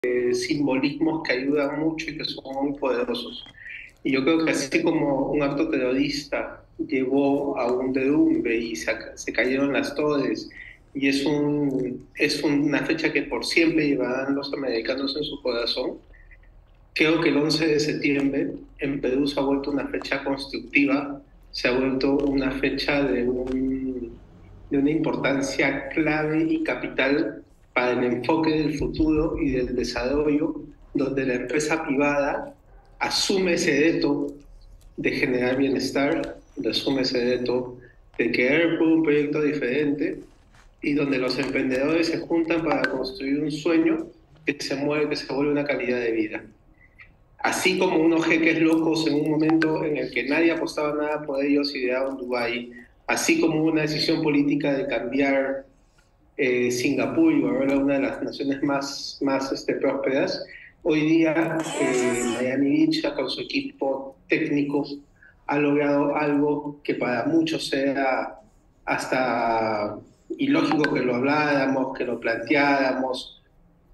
simbolismos que ayudan mucho y que son muy poderosos. Y yo creo que así como un acto terrorista llevó a un derrumbe y se cayeron las torres, y es una fecha que por siempre llevarán los americanos en su corazón, creo que el 11 de septiembre en Perú se ha vuelto una fecha constructiva, se ha vuelto una fecha de una importancia clave y capital para el enfoque del futuro y del desarrollo, donde la empresa privada asume ese reto de generar bienestar, asume ese reto de querer por un proyecto diferente y donde los emprendedores se juntan para construir un sueño que se vuelve una calidad de vida. Así como unos jeques locos en un momento en el que nadie apostaba nada por ellos idearon Dubái, así como una decisión política de cambiar Singapur y volverla una de las naciones más prósperas, hoy día Miami Beach con su equipo técnico ha logrado algo que para muchos era hasta ilógico que lo habláramos, que lo planteáramos,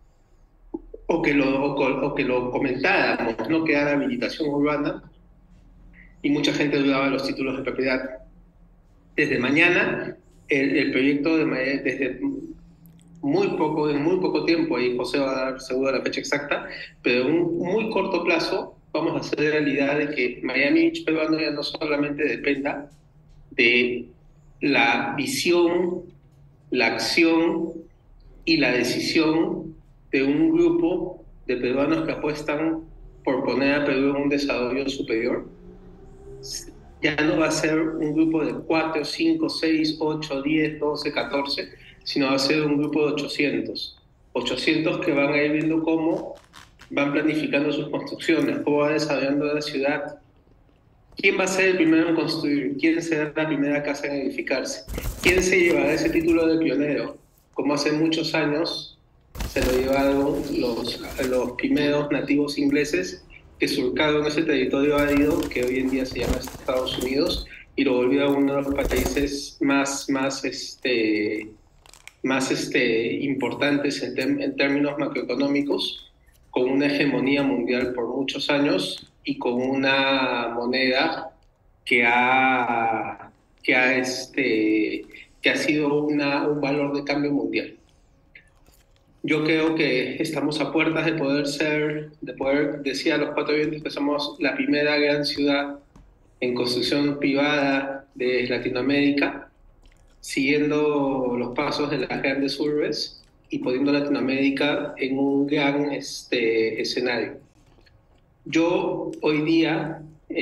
o que lo comentáramos, ¿no? Que era la habilitación urbana y mucha gente dudaba de los títulos de propiedad. Desde mañana, el proyecto desde en muy poco tiempo, y José va a dar seguro la fecha exacta, pero en un muy corto plazo vamos a hacer realidad de que Miami Beach peruano ya no solamente dependa de la visión, la acción y la decisión de un grupo de peruanos que apuestan por poner a Perú en un desarrollo superior. Ya no va a ser un grupo de 4, 5, 6, 8, 10, 12, 14, sino va a ser un grupo de 800. 800 que van a ir viendo cómo van planificando sus construcciones, cómo va desarrollando la ciudad. ¿Quién va a ser el primero en construir? ¿Quién será la primera casa en edificarse? ¿Quién se llevará ese título de pionero? Como hace muchos años se lo llevaron los primeros nativos ingleses que surcaron ese territorio árido que hoy en día se llama Estados Unidos y lo volvió a uno de los países más importantes en términos macroeconómicos, con una hegemonía mundial por muchos años y con una moneda que ha, que ha, este, que ha sido un valor de cambio mundial. Yo creo que estamos a puertas de poder decir a los cuatro vientos que somos la primera gran ciudad en construcción privada de Latinoamérica, siguiendo los pasos de las grandes urbes y poniendo a Latinoamérica en un gran escenario. Yo hoy día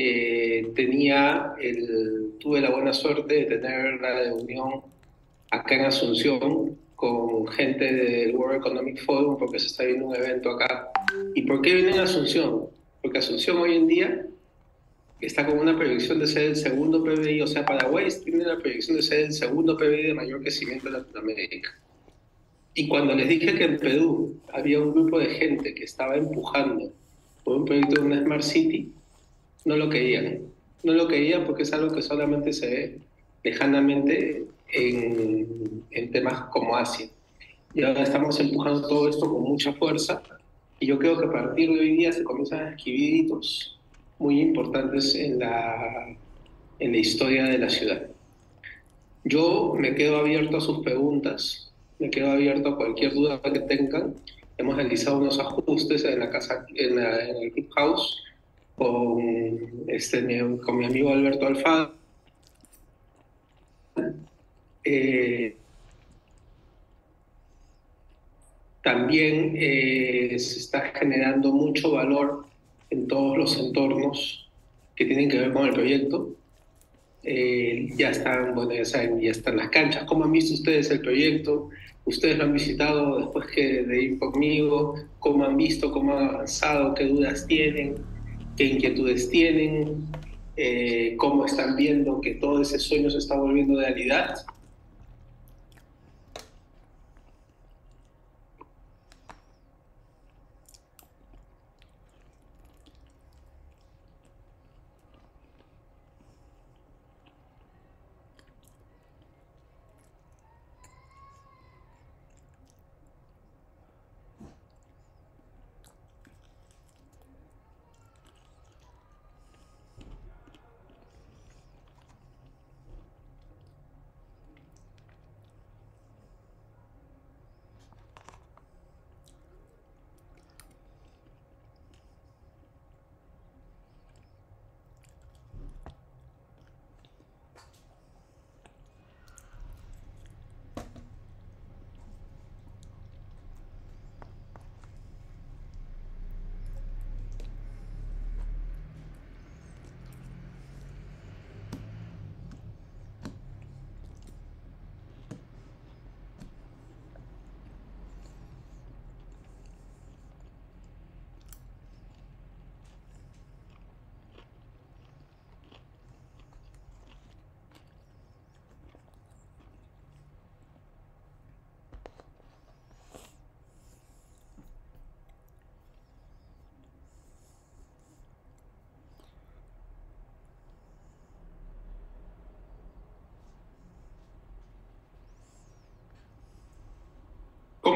tuve la buena suerte de tener la reunión acá en Asunción con gente del World Economic Forum porque se está viendo un evento acá. ¿Y por qué viene a Asunción? Porque Asunción hoy en día está con una proyección de ser el segundo PBI, o sea, Paraguay tiene la proyección de ser el segundo PBI de mayor crecimiento de Latinoamérica. Y cuando les dije que en Perú había un grupo de gente que estaba empujando por un proyecto de una Smart City, no lo querían. No lo querían porque es algo que solamente se ve lejanamente en temas como Asia. Y ahora estamos empujando todo esto con mucha fuerza y yo creo que a partir de hoy día se comienzan a escribir hitos muy importantes en la historia de la ciudad. Yo me quedo abierto a sus preguntas, me quedo abierto a cualquier duda que tengan. Hemos realizado unos ajustes en la casa, en el Clubhouse con, con mi amigo Alberto Alfaro. Eh, También se está generando mucho valor en todos los entornos que tienen que ver con el proyecto. Ya están, bueno, ya saben, ya están las canchas. ¿Cómo han visto ustedes el proyecto? ¿Ustedes lo han visitado después de ir conmigo? ¿Cómo han visto? ¿Cómo han avanzado? ¿Qué dudas tienen? ¿Qué inquietudes tienen? ¿Cómo están viendo que todo ese sueño se está volviendo realidad?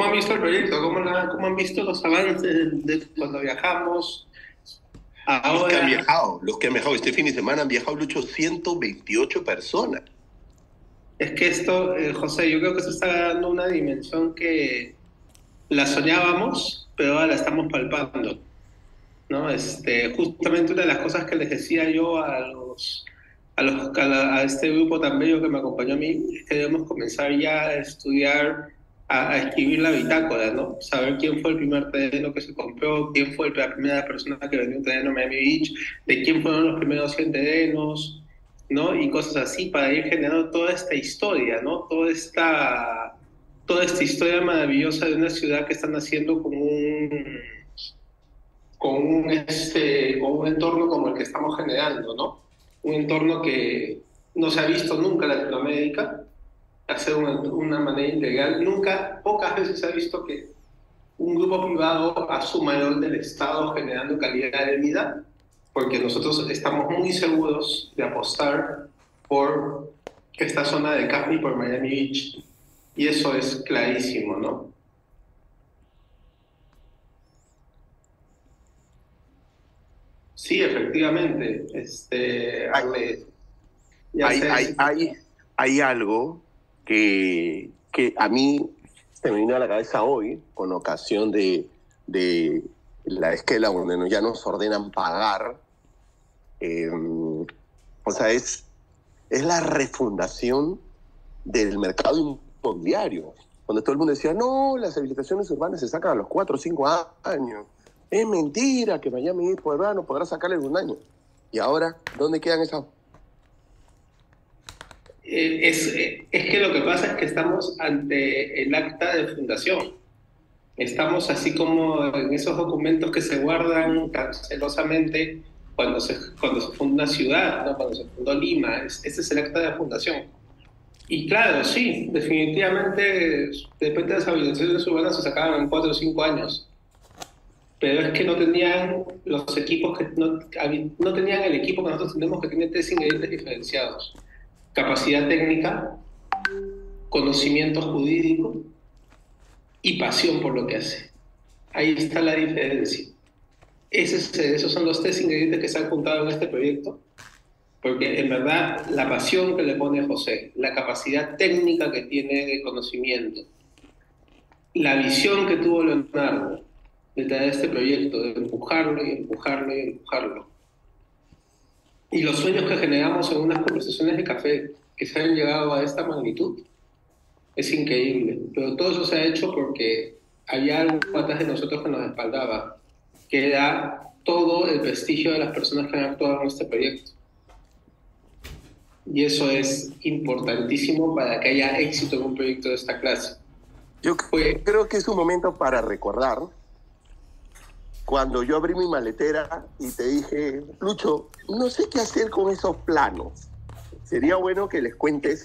han visto el proyecto? ¿Cómo han visto los avances de cuando viajamos? Ahora, Los que han viajado este fin de semana han viajado, Lucho, 128 personas. es que esto, José, yo creo que se está dando una dimensión que la soñábamos, pero ahora la estamos palpando, ¿no? Justamente una de las cosas que les decía yo a este grupo tan bello que me acompañó a mí, es que debemos comenzar ya a estudiar, a escribir la bitácora, ¿no? Saber quién fue el primer terreno que se compró, quién fue la primera persona que vendió un terreno en Miami Beach, de quién fueron los primeros 100 terrenos, ¿no? Y cosas así para ir generando toda esta historia, ¿no? Toda esta historia maravillosa de una ciudad que están haciendo con un entorno como el que estamos generando, ¿no? Un entorno que no se ha visto nunca en Latinoamérica, hacer una manera integral. Nunca, pocas veces se ha visto que un grupo privado asuma el rol del Estado generando calidad de vida, porque nosotros estamos muy seguros de apostar por esta zona de Capri, por Miami Beach, y eso es clarísimo, ¿no? Sí, efectivamente. Ale, ya Hay, sé. hay, hay, hay algo que a mí se me vino a la cabeza hoy, con ocasión de la esquela donde ya nos ordenan pagar. O sea, es la refundación del mercado inmobiliario. Cuando todo el mundo decía, no, las habilitaciones urbanas se sacan a los 4 o 5 años. Es mentira que Miami podrá sacarle en un año. Y ahora, ¿dónde quedan esas? Es que lo que pasa es que estamos ante el acta de fundación. Estamos así como en esos documentos que se guardan tan celosamente cuando se funda una ciudad, ¿no? Cuando se fundó Lima. Ese es el acta de fundación. Y claro, sí, definitivamente, de repente las habilitaciones urbanas se sacaban en 4 o 5 años. Pero es que no tenían los equipos no tenían el equipo que nosotros tenemos, que tiene 3 ingredientes diferenciados: capacidad técnica, conocimiento jurídico y pasión por lo que hace. Ahí está la diferencia. Esos son los 3 ingredientes que se han juntado en este proyecto, porque en verdad la pasión que le pone José, la capacidad técnica que tiene de conocimiento, la visión que tuvo Leonardo de traer este proyecto, de empujarlo y empujarlo y empujarlo, y los sueños que generamos en unas conversaciones de café que se han llegado a esta magnitud, es increíble. Pero todo eso se ha hecho porque había algo atrás de nosotros que nos respaldaba, que era todo el prestigio de las personas que han actuado en este proyecto. Y eso es importantísimo para que haya éxito en un proyecto de esta clase. Yo creo que es un momento para recordar cuando yo abrí mi maletera y te dije, Lucho, no sé qué hacer con esos planos. Sería bueno que les cuentes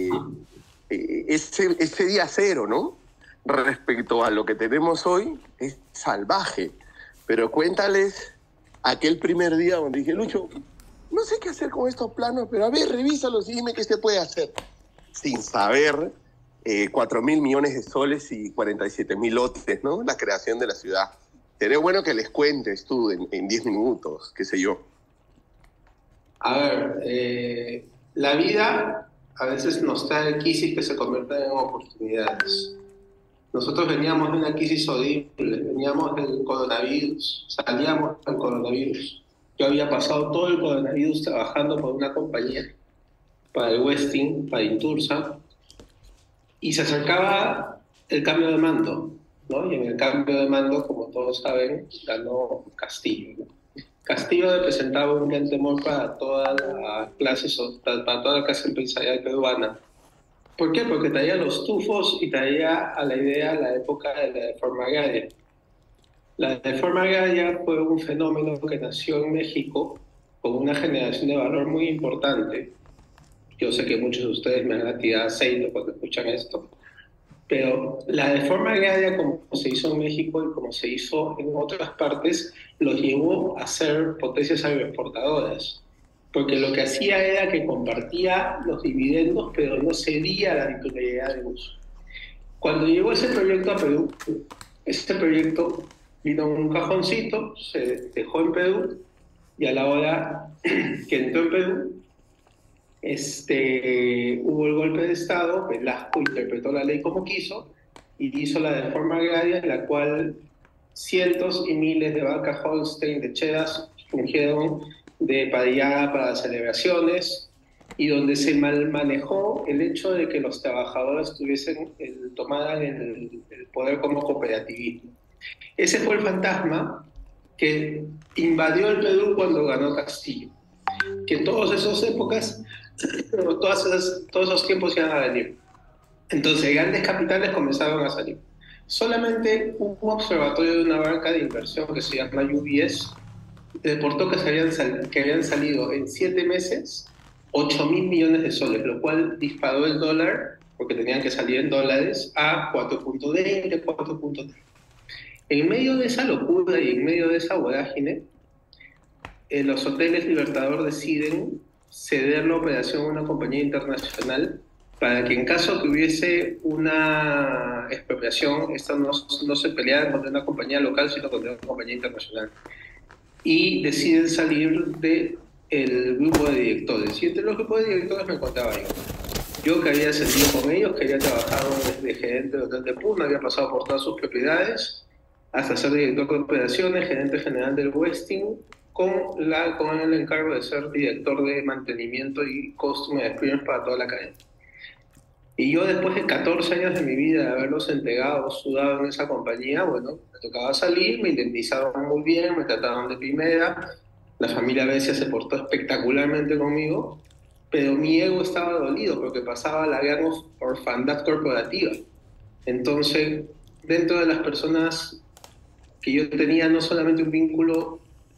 ese día cero, ¿no? Respecto a lo que tenemos hoy, es salvaje. Pero cuéntales aquel primer día donde dije, Lucho, no sé qué hacer con estos planos, pero a ver, revísalos y dime qué se puede hacer. Sin saber 4.000 millones de soles y 47.000 lotes, ¿no? La creación de la ciudad. Sería bueno que les cuentes tú en 10 minutos, qué sé yo. A ver, la vida a veces nos trae crisis que se convierten en oportunidades. Nosotros veníamos de una crisis horrible, veníamos del coronavirus, salíamos del coronavirus. Yo había pasado todo el coronavirus trabajando por una compañía, para el Westin, para Intursa, y se acercaba el cambio de mando, ¿no? Y en el cambio de mando, como todos saben, ganó Castillo, ¿no? Castillo representaba un gran temor para toda la clase empresarial peruana. ¿Por qué? Porque traía los tufos y traía a la idea la época de la reforma agraria. La reforma agraria fue un fenómeno que nació en México con una generación de valor muy importante. Yo sé que muchos de ustedes me van a tirar aceite cuando escuchan esto, pero la reforma agraria, como se hizo en México y como se hizo en otras partes, los llevó a ser potencias agroexportadoras, porque lo que hacía era que compartía los dividendos, pero no cedía la titularidad de uso. Cuando llegó ese proyecto a Perú, este proyecto vino en un cajoncito, se dejó en Perú, y a la hora que entró en Perú, hubo el golpe de Estado, Velasco interpretó la ley como quiso y hizo la reforma agraria en la cual cientos y miles de vacas Holstein lecheras fungieron de parrillada para celebraciones y donde se mal manejó el hecho de que los trabajadores tomaran el poder como cooperativismo. Ese fue el fantasma que invadió el Perú cuando ganó Castillo, que en todas esas épocas, todos esos tiempos iban a venir. Entonces, grandes capitales comenzaron a salir. Solamente un observatorio de una banca de inversión que se llama UBS reportó que habían salido en 7 meses 8.000 millones de soles, lo cual disparó el dólar, porque tenían que salir en dólares, a 4.20, 4.30. En medio de esa locura y en medio de esa vorágine, los hoteles Libertador deciden ceder la operación a una compañía internacional para que en caso que hubiese una expropiación, esta no se peleara contra una compañía local, sino contra una compañía internacional. Y deciden salir del grupo de directores. Y entre los grupos de directores me encontraba yo. Yo que había salido con ellos, que había trabajado desde gerente de Hotel de Puna, había pasado por todas sus propiedades, hasta ser director de operaciones, gerente general del Westin, con el encargo de ser director de mantenimiento y customer experience para toda la cadena. Y yo, después de 14 años de mi vida de haberlos entregado, sudado en esa compañía, bueno, me tocaba salir, me indemnizaban muy bien, me trataban de primera, la familia Becia se portó espectacularmente conmigo, pero mi ego estaba dolido porque pasaba la gran orfandad corporativa. Entonces, dentro de las personas que yo tenía no solamente un vínculo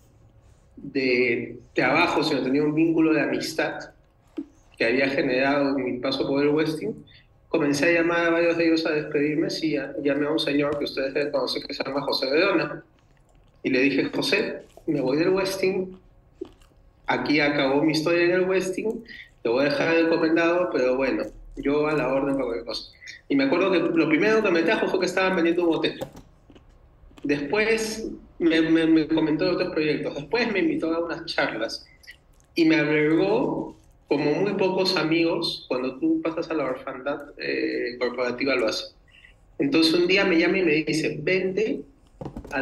de trabajo, sino tenía un vínculo de amistad que había generado en mi paso por el Westin, comencé a llamar a varios de ellos a despedirme. Sí, llamé a un señor que ustedes deben conocer que se llama José Verona, y le dije: José, me voy del Westin, aquí acabó mi historia en el Westin, te voy a dejar recomendado, pero bueno, yo a la orden para cualquier cosa. Y me acuerdo que lo primero que me trajo fue que estaban vendiendo un hotel. Después me comentó de otros proyectos, después me invitó a unas charlas y me albergó como muy pocos amigos. Cuando tú pasas a la orfandad corporativa lo hace. Entonces un día me llama y me dice: vente a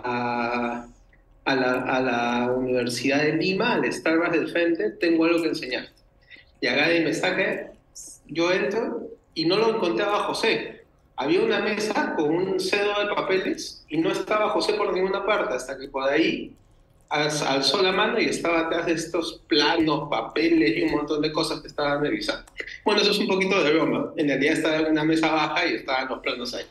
la Universidad de Lima, al Starbucks del frente, tengo algo que enseñar. Y agarra y me saca, yo entro y no lo encontraba a José. Había una mesa con un cedo de papeles y no estaba José por ninguna parte, hasta que por ahí alzó la mano y estaba atrás de estos planos, papeles y un montón de cosas que estaban revisando. Bueno, eso es un poquito de broma. En realidad estaba en una mesa baja y estaban los planos ahí.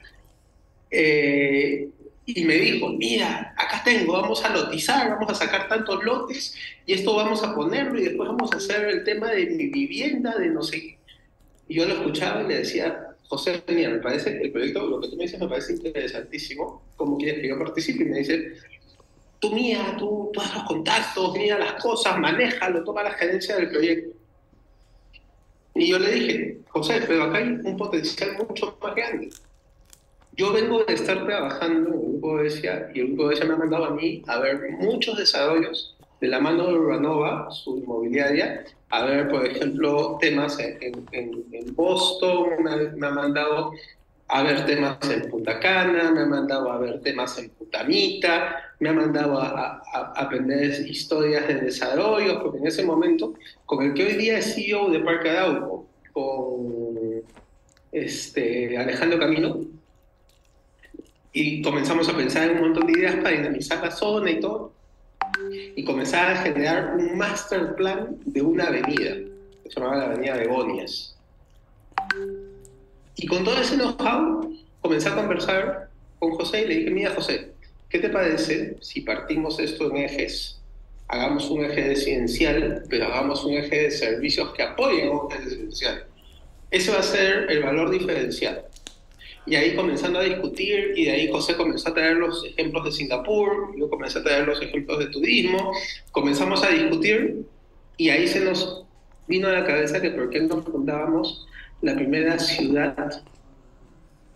Y me dijo: mira, acá tengo, vamos a lotizar, vamos a sacar tantos lotes y esto vamos a ponerlo y después vamos a hacer el tema de mi vivienda, de no sé qué. Y yo lo escuchaba y le decía: José, mira, me parece el proyecto, lo que tú me dices me parece interesantísimo, ¿cómo quieres que yo participe? Y me dice: tú haz los contactos, mira las cosas, manéjalo, toma la gerencia del proyecto. Y yo le dije: José, pero acá hay un potencial mucho más grande. Yo vengo de estar trabajando en el Grupo Becia y el Grupo Becia me ha mandado a mí a ver muchos desarrollos de la mano de Urbanova, su inmobiliaria, a ver, por ejemplo, temas en Boston, me ha mandado a ver temas en Punta Cana, me ha mandado a ver temas en Puntamita, me ha mandado a aprender historias de desarrollo, porque en ese momento, con el que hoy día es CEO de Parque Arauco, con Alejandro Camino, y comenzamos a pensar en un montón de ideas para dinamizar la zona y todo, y comenzar a generar un master plan de una avenida, que se llamaba la Avenida Begonias. Y con todo ese know-how, comencé a conversar con José y le dije: mira, José, ¿qué te parece si partimos esto en ejes? Hagamos un eje residencial, pero hagamos un eje de servicios que apoyen a un eje residencial. Ese va a ser el valor diferencial. Y ahí, comenzando a discutir, y de ahí José comenzó a traer los ejemplos de Singapur, yo comencé a traer los ejemplos de turismo, comenzamos a discutir, y ahí se nos vino a la cabeza que por qué no fundábamos la primera ciudad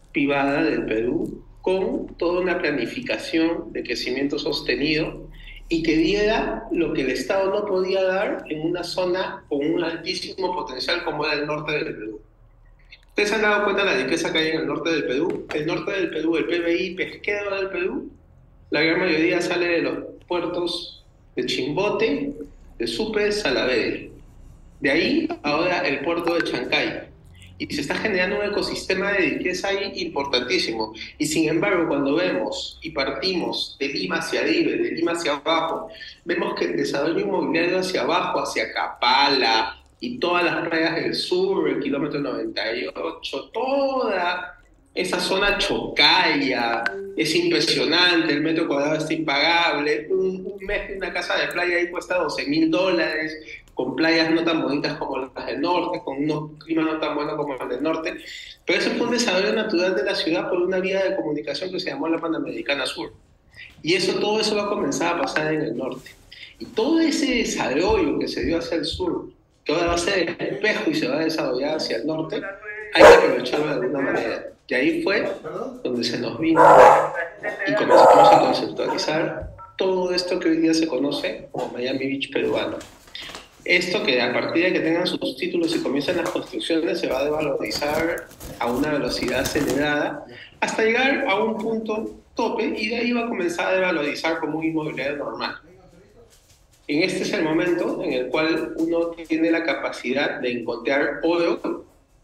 privada del Perú con toda una planificación de crecimiento sostenido y que diera lo que el Estado no podía dar en una zona con un altísimo potencial como era el norte del Perú. ¿Ustedes se han dado cuenta de la riqueza que hay en el norte del Perú? El norte del Perú, el PBI pesquero del Perú, la gran mayoría sale de los puertos de Chimbote, de Supe, Salaverry. De ahí ahora el puerto de Chancay. Y se está generando un ecosistema de riqueza ahí importantísimo. Y sin embargo, cuando vemos y partimos de Lima hacia arriba, de Lima hacia abajo, vemos que el desarrollo inmobiliario hacia abajo, hacia Capala y todas las playas del sur, el kilómetro 98, toda esa zona Chocaya, es impresionante, el metro cuadrado está impagable, un mes de una casa de playa ahí cuesta $12,000, con playas no tan bonitas como las del norte, con unos climas no tan buenos como los del norte, pero eso fue un desarrollo natural de la ciudad por una vía de comunicación que se llamó la Panamericana Sur. Y todo eso va a comenzar a pasar en el norte. Y todo ese desarrollo que se dio hacia el sur, que ahora va a ser el espejo y se va a desarrollar hacia el norte, hay que aprovecharlo de alguna manera. Y ahí fue donde se nos vino y comenzamos a conceptualizar todo esto que hoy día se conoce como Miami Beach peruano. Esto que a partir de que tengan sus títulos y comiencen las construcciones se va a devalorizar a una velocidad acelerada hasta llegar a un punto tope y de ahí va a comenzar a devalorizar como un inmobiliario normal. Este es el momento en el cual uno tiene la capacidad de encontrar oro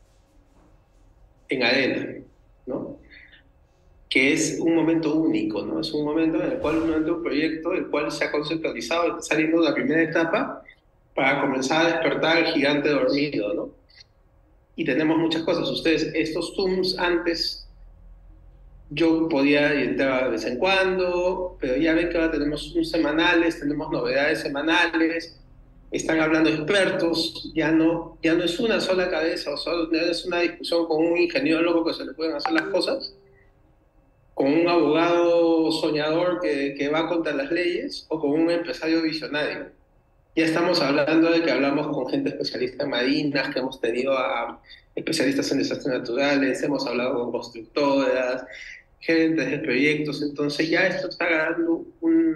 en arena, ¿no? Que es un momento único, ¿no? Es un momento en el cual uno entra un proyecto, el cual se ha conceptualizado, está saliendo de la primera etapa para comenzar a despertar el gigante dormido, ¿no? Y tenemos muchas cosas. Ustedes, estos Zooms antes, yo podía entrar de vez en cuando, pero ya ven que ahora tenemos Zooms semanales, tenemos novedades semanales, están hablando expertos, ya no es una sola cabeza, o solo es una discusión con un ingeniero loco que se le pueden hacer las cosas, con un abogado soñador que va contra las leyes, o con un empresario visionario. Ya estamos hablando de que hablamos con gente especialista en marinas, que hemos tenido a especialistas en desastres naturales, hemos hablado con constructoras, gerentes de proyectos, entonces ya esto está ganando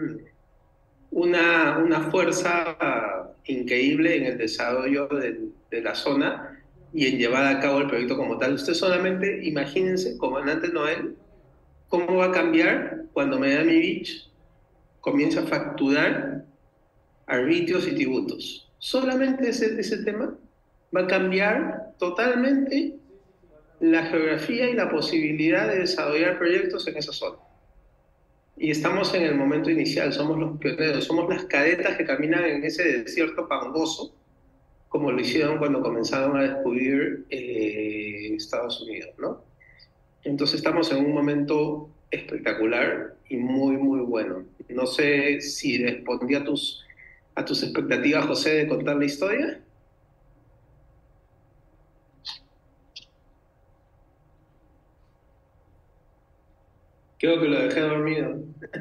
una fuerza increíble en el desarrollo de la zona y en llevar a cabo el proyecto como tal. Usted solamente imagínense, comandante Noel, cómo va a cambiar cuando Miami Beach comience a facturar arbitrios y tributos. Solamente ese tema va a cambiar totalmente la geografía y la posibilidad de desarrollar proyectos en esa zona. Y estamos en el momento inicial, somos los pioneros, somos las cadetas que caminan en ese desierto fangoso, como lo hicieron cuando comenzaron a descubrir Estados Unidos, ¿no? Entonces estamos en un momento espectacular y muy, muy bueno. No sé si respondí a tus expectativas, José, de contar la historia. Creo que lo dejé dormido.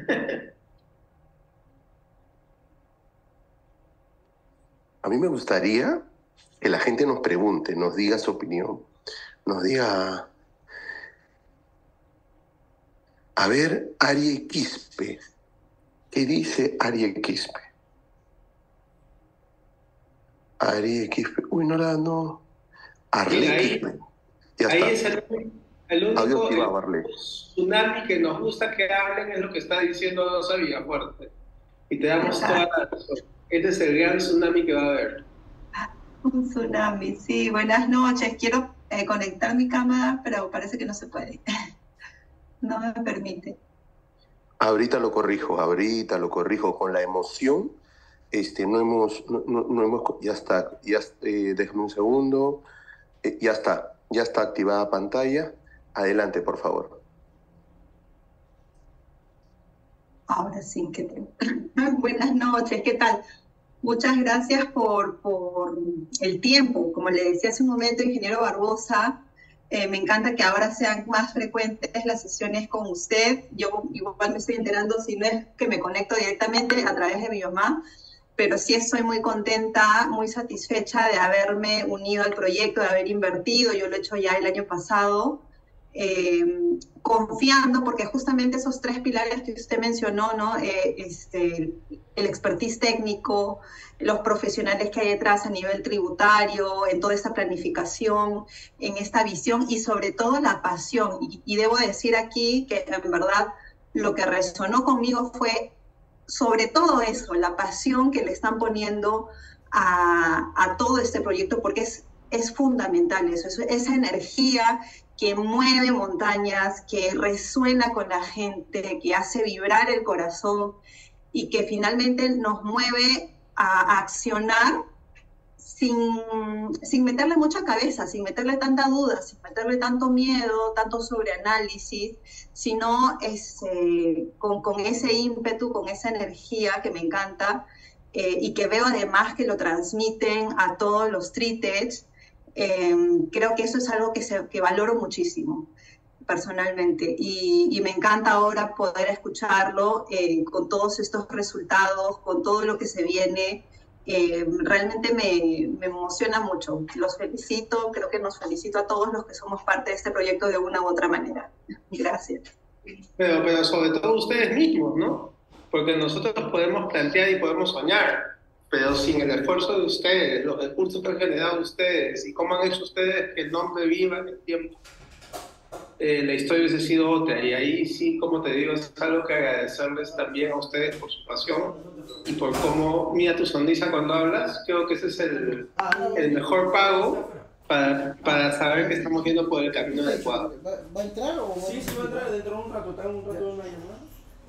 A mí me gustaría que la gente nos pregunte, nos diga su opinión, nos diga... A ver, Arie Quispe. ¿Qué dice Arie Quispe? Arie Quispe. Uy, no. Arle Quispe. Ya ahí está. Es el único tsunami que nos gusta que hablen es lo que está diciendo Rosa Villafuerte. Y te damos toda la razón. Este es el gran tsunami que va a haber. Un tsunami, sí. Buenas noches. Quiero conectar mi cámara, pero parece que no se puede. No me permite. Ahorita lo corrijo con la emoción. No hemos, ya está, déjame un segundo. Ya está activada pantalla. Adelante, por favor. Ahora sí, buenas noches, ¿qué tal? Muchas gracias por el tiempo. Como le decía hace un momento, ingeniero Barbosa, me encanta que ahora sean más frecuentes las sesiones con usted. Yo igual me estoy enterando, si no es que me conecto directamente a través de mi mamá, pero sí estoy muy contenta, muy satisfecha de haberme unido al proyecto, de haber invertido. Yo lo he hecho ya el año pasado confiando, porque justamente esos 3 pilares que usted mencionó, ¿no? El expertise técnico, los profesionales que hay detrás a nivel tributario, en toda esta planificación, en esta visión y sobre todo la pasión. Y debo decir aquí que en verdad lo que resonó conmigo fue sobre todo eso, la pasión que le están poniendo a todo este proyecto, porque es fundamental eso, esa energía que mueve montañas, que resuena con la gente, que hace vibrar el corazón y que finalmente nos mueve a accionar sin meterle mucha cabeza, sin meterle tanta duda, sin meterle tanto miedo, tanto sobreanálisis, sino con ese ímpetu, con esa energía que me encanta y que veo además que lo transmiten a todos los Tritech. Creo que eso es algo que valoro muchísimo personalmente y me encanta ahora poder escucharlo con todos estos resultados, con todo lo que se viene. Realmente me emociona mucho. Los felicito, creo que nos felicito a todos los que somos parte de este proyecto de una u otra manera. Gracias. Pero sobre todo ustedes mismos, ¿no? Porque nosotros podemos plantear y podemos soñar, pero sin el esfuerzo de ustedes, los recursos que han generado ustedes y cómo han hecho ustedes que el nombre viva en el tiempo, la historia hubiese sido otra. Y ahí sí, como te digo, es algo que agradecerles también a ustedes por su pasión y por cómo mira tu sonrisa cuando hablas. Creo que ese es el mejor pago para saber que estamos yendo por el camino adecuado. ¿Va a entrar o...? Sí, va a entrar dentro de un rato, está un rato de una llamada.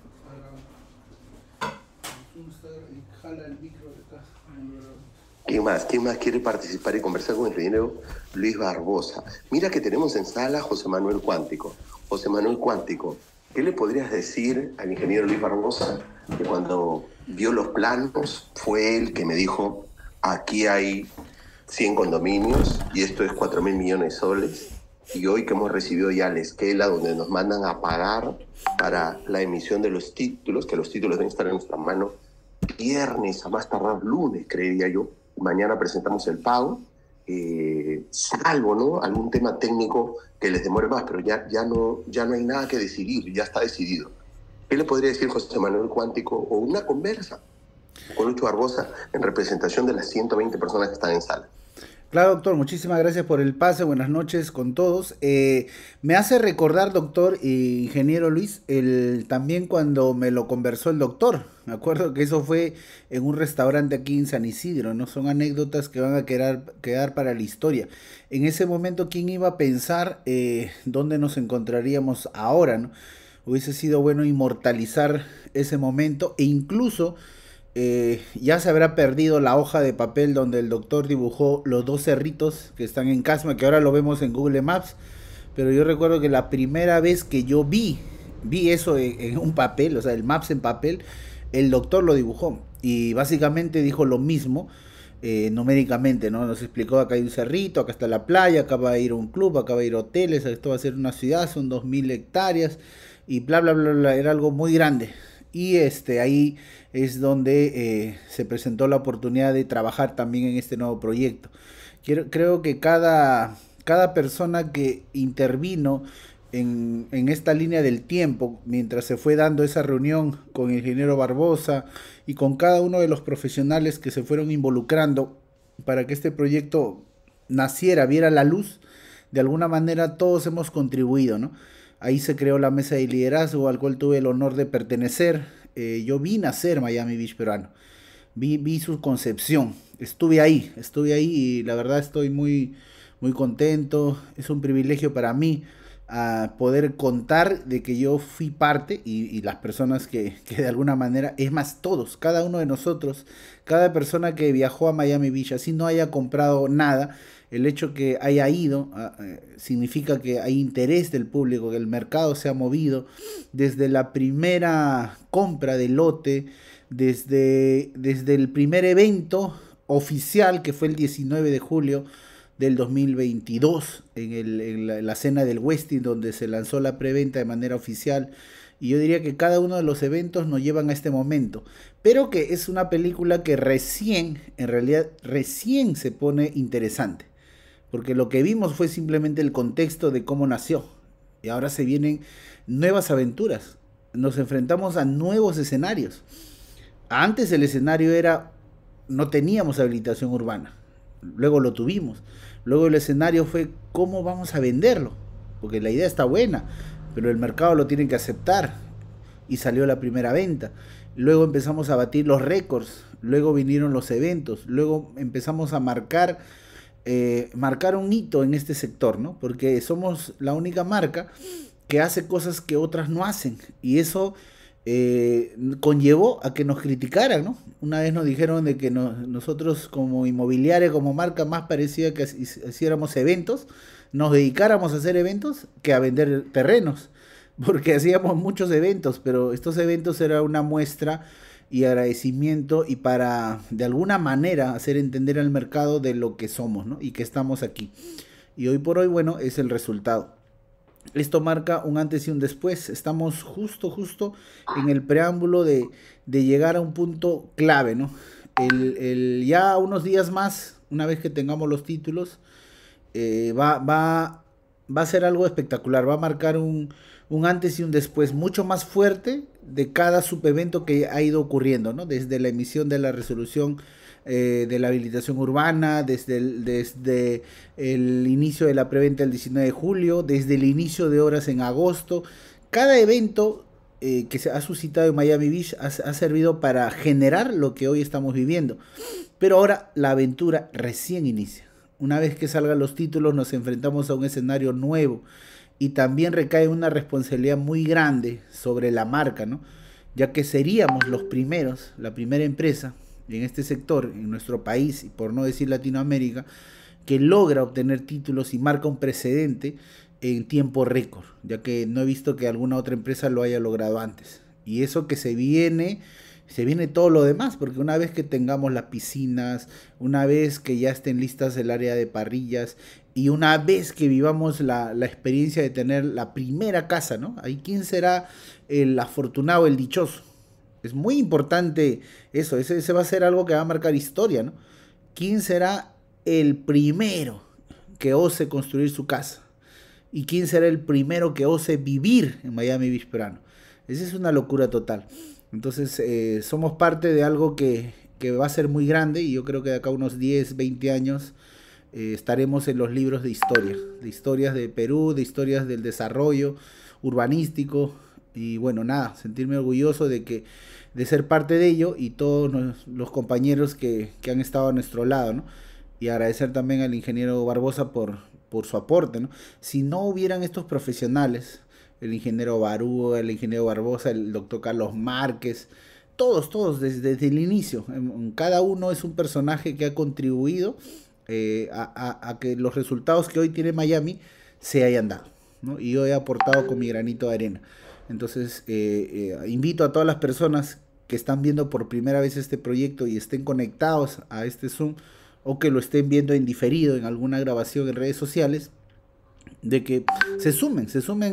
Jala el micro de acá. ¿Quién más quiere participar y conversar con el ingeniero Luis Barbosa? Mira que tenemos en sala a José Manuel Cuántico. José Manuel Cuántico, ¿qué le podrías decir al ingeniero Luis Barbosa que cuando vio los planos fue él que me dijo, aquí hay 100 condominios y esto es 4.000 millones de soles, y hoy que hemos recibido ya la esquela donde nos mandan a pagar para la emisión de los títulos, que los títulos deben estar en nuestra mano viernes, a más tardar lunes, creería yo. Mañana presentamos el pago, salvo, ¿no?, algún tema técnico que les demore más, pero ya no hay nada que decidir, ya está decidido. ¿Qué le podría decir José Manuel Cuántico o una conversa con Lucho Barbosa en representación de las 120 personas que están en sala? Claro, doctor, muchísimas gracias por el pase, buenas noches con todos. Me hace recordar, doctor, ingeniero Luis, también cuando me lo conversó el doctor. Me acuerdo que eso fue en un restaurante aquí en San Isidro, ¿no? Son anécdotas que van a quedar para la historia. En ese momento, ¿quién iba a pensar dónde nos encontraríamos ahora, ¿no? Hubiese sido bueno inmortalizar ese momento e incluso... ya se habrá perdido la hoja de papel donde el doctor dibujó los 2 cerritos que están en Casma, que ahora lo vemos en Google Maps, pero yo recuerdo que la primera vez que yo vi eso en un papel, o sea, el Maps en papel, el doctor lo dibujó y básicamente dijo lo mismo numéricamente, ¿no? Nos explicó, acá hay un cerrito, acá está la playa, acá va a ir un club, acá va a ir hoteles, esto va a ser una ciudad, son 2.000 hectáreas y bla bla bla bla, era algo muy grande. Y ahí es donde se presentó la oportunidad de trabajar también en este nuevo proyecto. Creo que cada persona que intervino en esta línea del tiempo, mientras se fue dando esa reunión con el ingeniero Barbosa y con cada uno de los profesionales que se fueron involucrando para que este proyecto naciera, viera la luz, de alguna manera todos hemos contribuido, ¿no? Ahí se creó la mesa de liderazgo al cual tuve el honor de pertenecer. Yo vi nacer Miami Beach peruano. Vi su concepción. Estuve ahí y la verdad estoy muy, muy contento. Es un privilegio para mí poder contar de que yo fui parte y las personas que de alguna manera, es más, todos, cada uno de nosotros, cada persona que viajó a Miami Beach, así no haya comprado nada, el hecho que haya ido significa que hay interés del público, que el mercado se ha movido desde la primera compra del lote, desde el primer evento oficial que fue el 19 de julio del 2022 en la cena del Westin, donde se lanzó la preventa de manera oficial. Y yo diría que cada uno de los eventos nos llevan a este momento, pero que es una película que en realidad recién se pone interesante. Porque lo que vimos fue simplemente el contexto de cómo nació. y ahora se vienen nuevas aventuras. Nos enfrentamos a nuevos escenarios. Antes el escenario era, no teníamos habilitación urbana, luego lo tuvimos. Luego el escenario fue cómo vamos a venderlo, porque la idea está buena, pero el mercado lo tiene que aceptar, y salió la primera venta. Luego empezamos a batir los récords, luego vinieron los eventos, luego empezamos a marcar un hito en este sector, ¿no? Porque somos la única marca que hace cosas que otras no hacen, y eso conllevó a que nos criticaran, ¿no? Una vez nos dijeron de que nosotros como inmobiliaria, como marca, más parecía que hiciéramos eventos, nos dedicáramos a hacer eventos que a vender terrenos, porque hacíamos muchos eventos, pero estos eventos era una muestra y agradecimiento y para de alguna manera hacer entender al mercado de lo que somos, ¿no? Y que estamos aquí. Y hoy por hoy, bueno, es el resultado. Esto marca un antes y un después. Estamos justo en el preámbulo de llegar a un punto clave, ¿no? Ya unos días más, una vez que tengamos los títulos, va a ser algo espectacular. Va a marcar un antes y un después mucho más fuerte de cada subevento que ha ido ocurriendo, ¿no? Desde la emisión de la resolución de la habilitación urbana, desde el inicio de la preventa el 19 de julio, desde el inicio de obras en agosto. Cada evento que se ha suscitado en Miami Beach ha servido para generar lo que hoy estamos viviendo. Pero ahora la aventura recién inicia. Una vez que salgan los títulos nos enfrentamos a un escenario nuevo y también recae una responsabilidad muy grande sobre la marca, ¿no? Ya que seríamos los primeros, la primera empresa en este sector, en nuestro país y por no decir Latinoamérica, que logra obtener títulos y marca un precedente en tiempo récord, ya que no he visto que alguna otra empresa lo haya logrado antes. Y eso que se viene todo lo demás, porque una vez que tengamos las piscinas, una vez que ya estén listas el área de parrillas y una vez que vivamos la experiencia de tener la primera casa, ¿no? Ahí quién será el afortunado, el dichoso. Es muy importante eso, ese va a ser algo que va a marcar historia, ¿no? ¿Quién será el primero que ose construir su casa? ¿Y quién será el primero que ose vivir en Miami Beach Verano? Esa es una locura total. Entonces, somos parte de algo que va a ser muy grande y yo creo que de acá a unos 10, 20 años estaremos en los libros de historias de Perú, de historias del desarrollo urbanístico. Y bueno, nada, sentirme orgulloso de ser parte de ello y todos los compañeros que han estado a nuestro lado, ¿no? Y agradecer también al ingeniero Barbosa por su aporte, ¿no? Si no hubieran estos profesionales, el ingeniero Barú, el ingeniero Barbosa, el doctor Carlos Márquez, todos desde el inicio, cada uno es un personaje que ha contribuido a que los resultados que hoy tiene Miami se hayan dado, ¿no? Y yo he aportado con mi granito de arena. Entonces, invito a todas las personas que están viendo por primera vez este proyecto y estén conectados a este Zoom o que lo estén viendo en diferido en alguna grabación en redes sociales, de que se sumen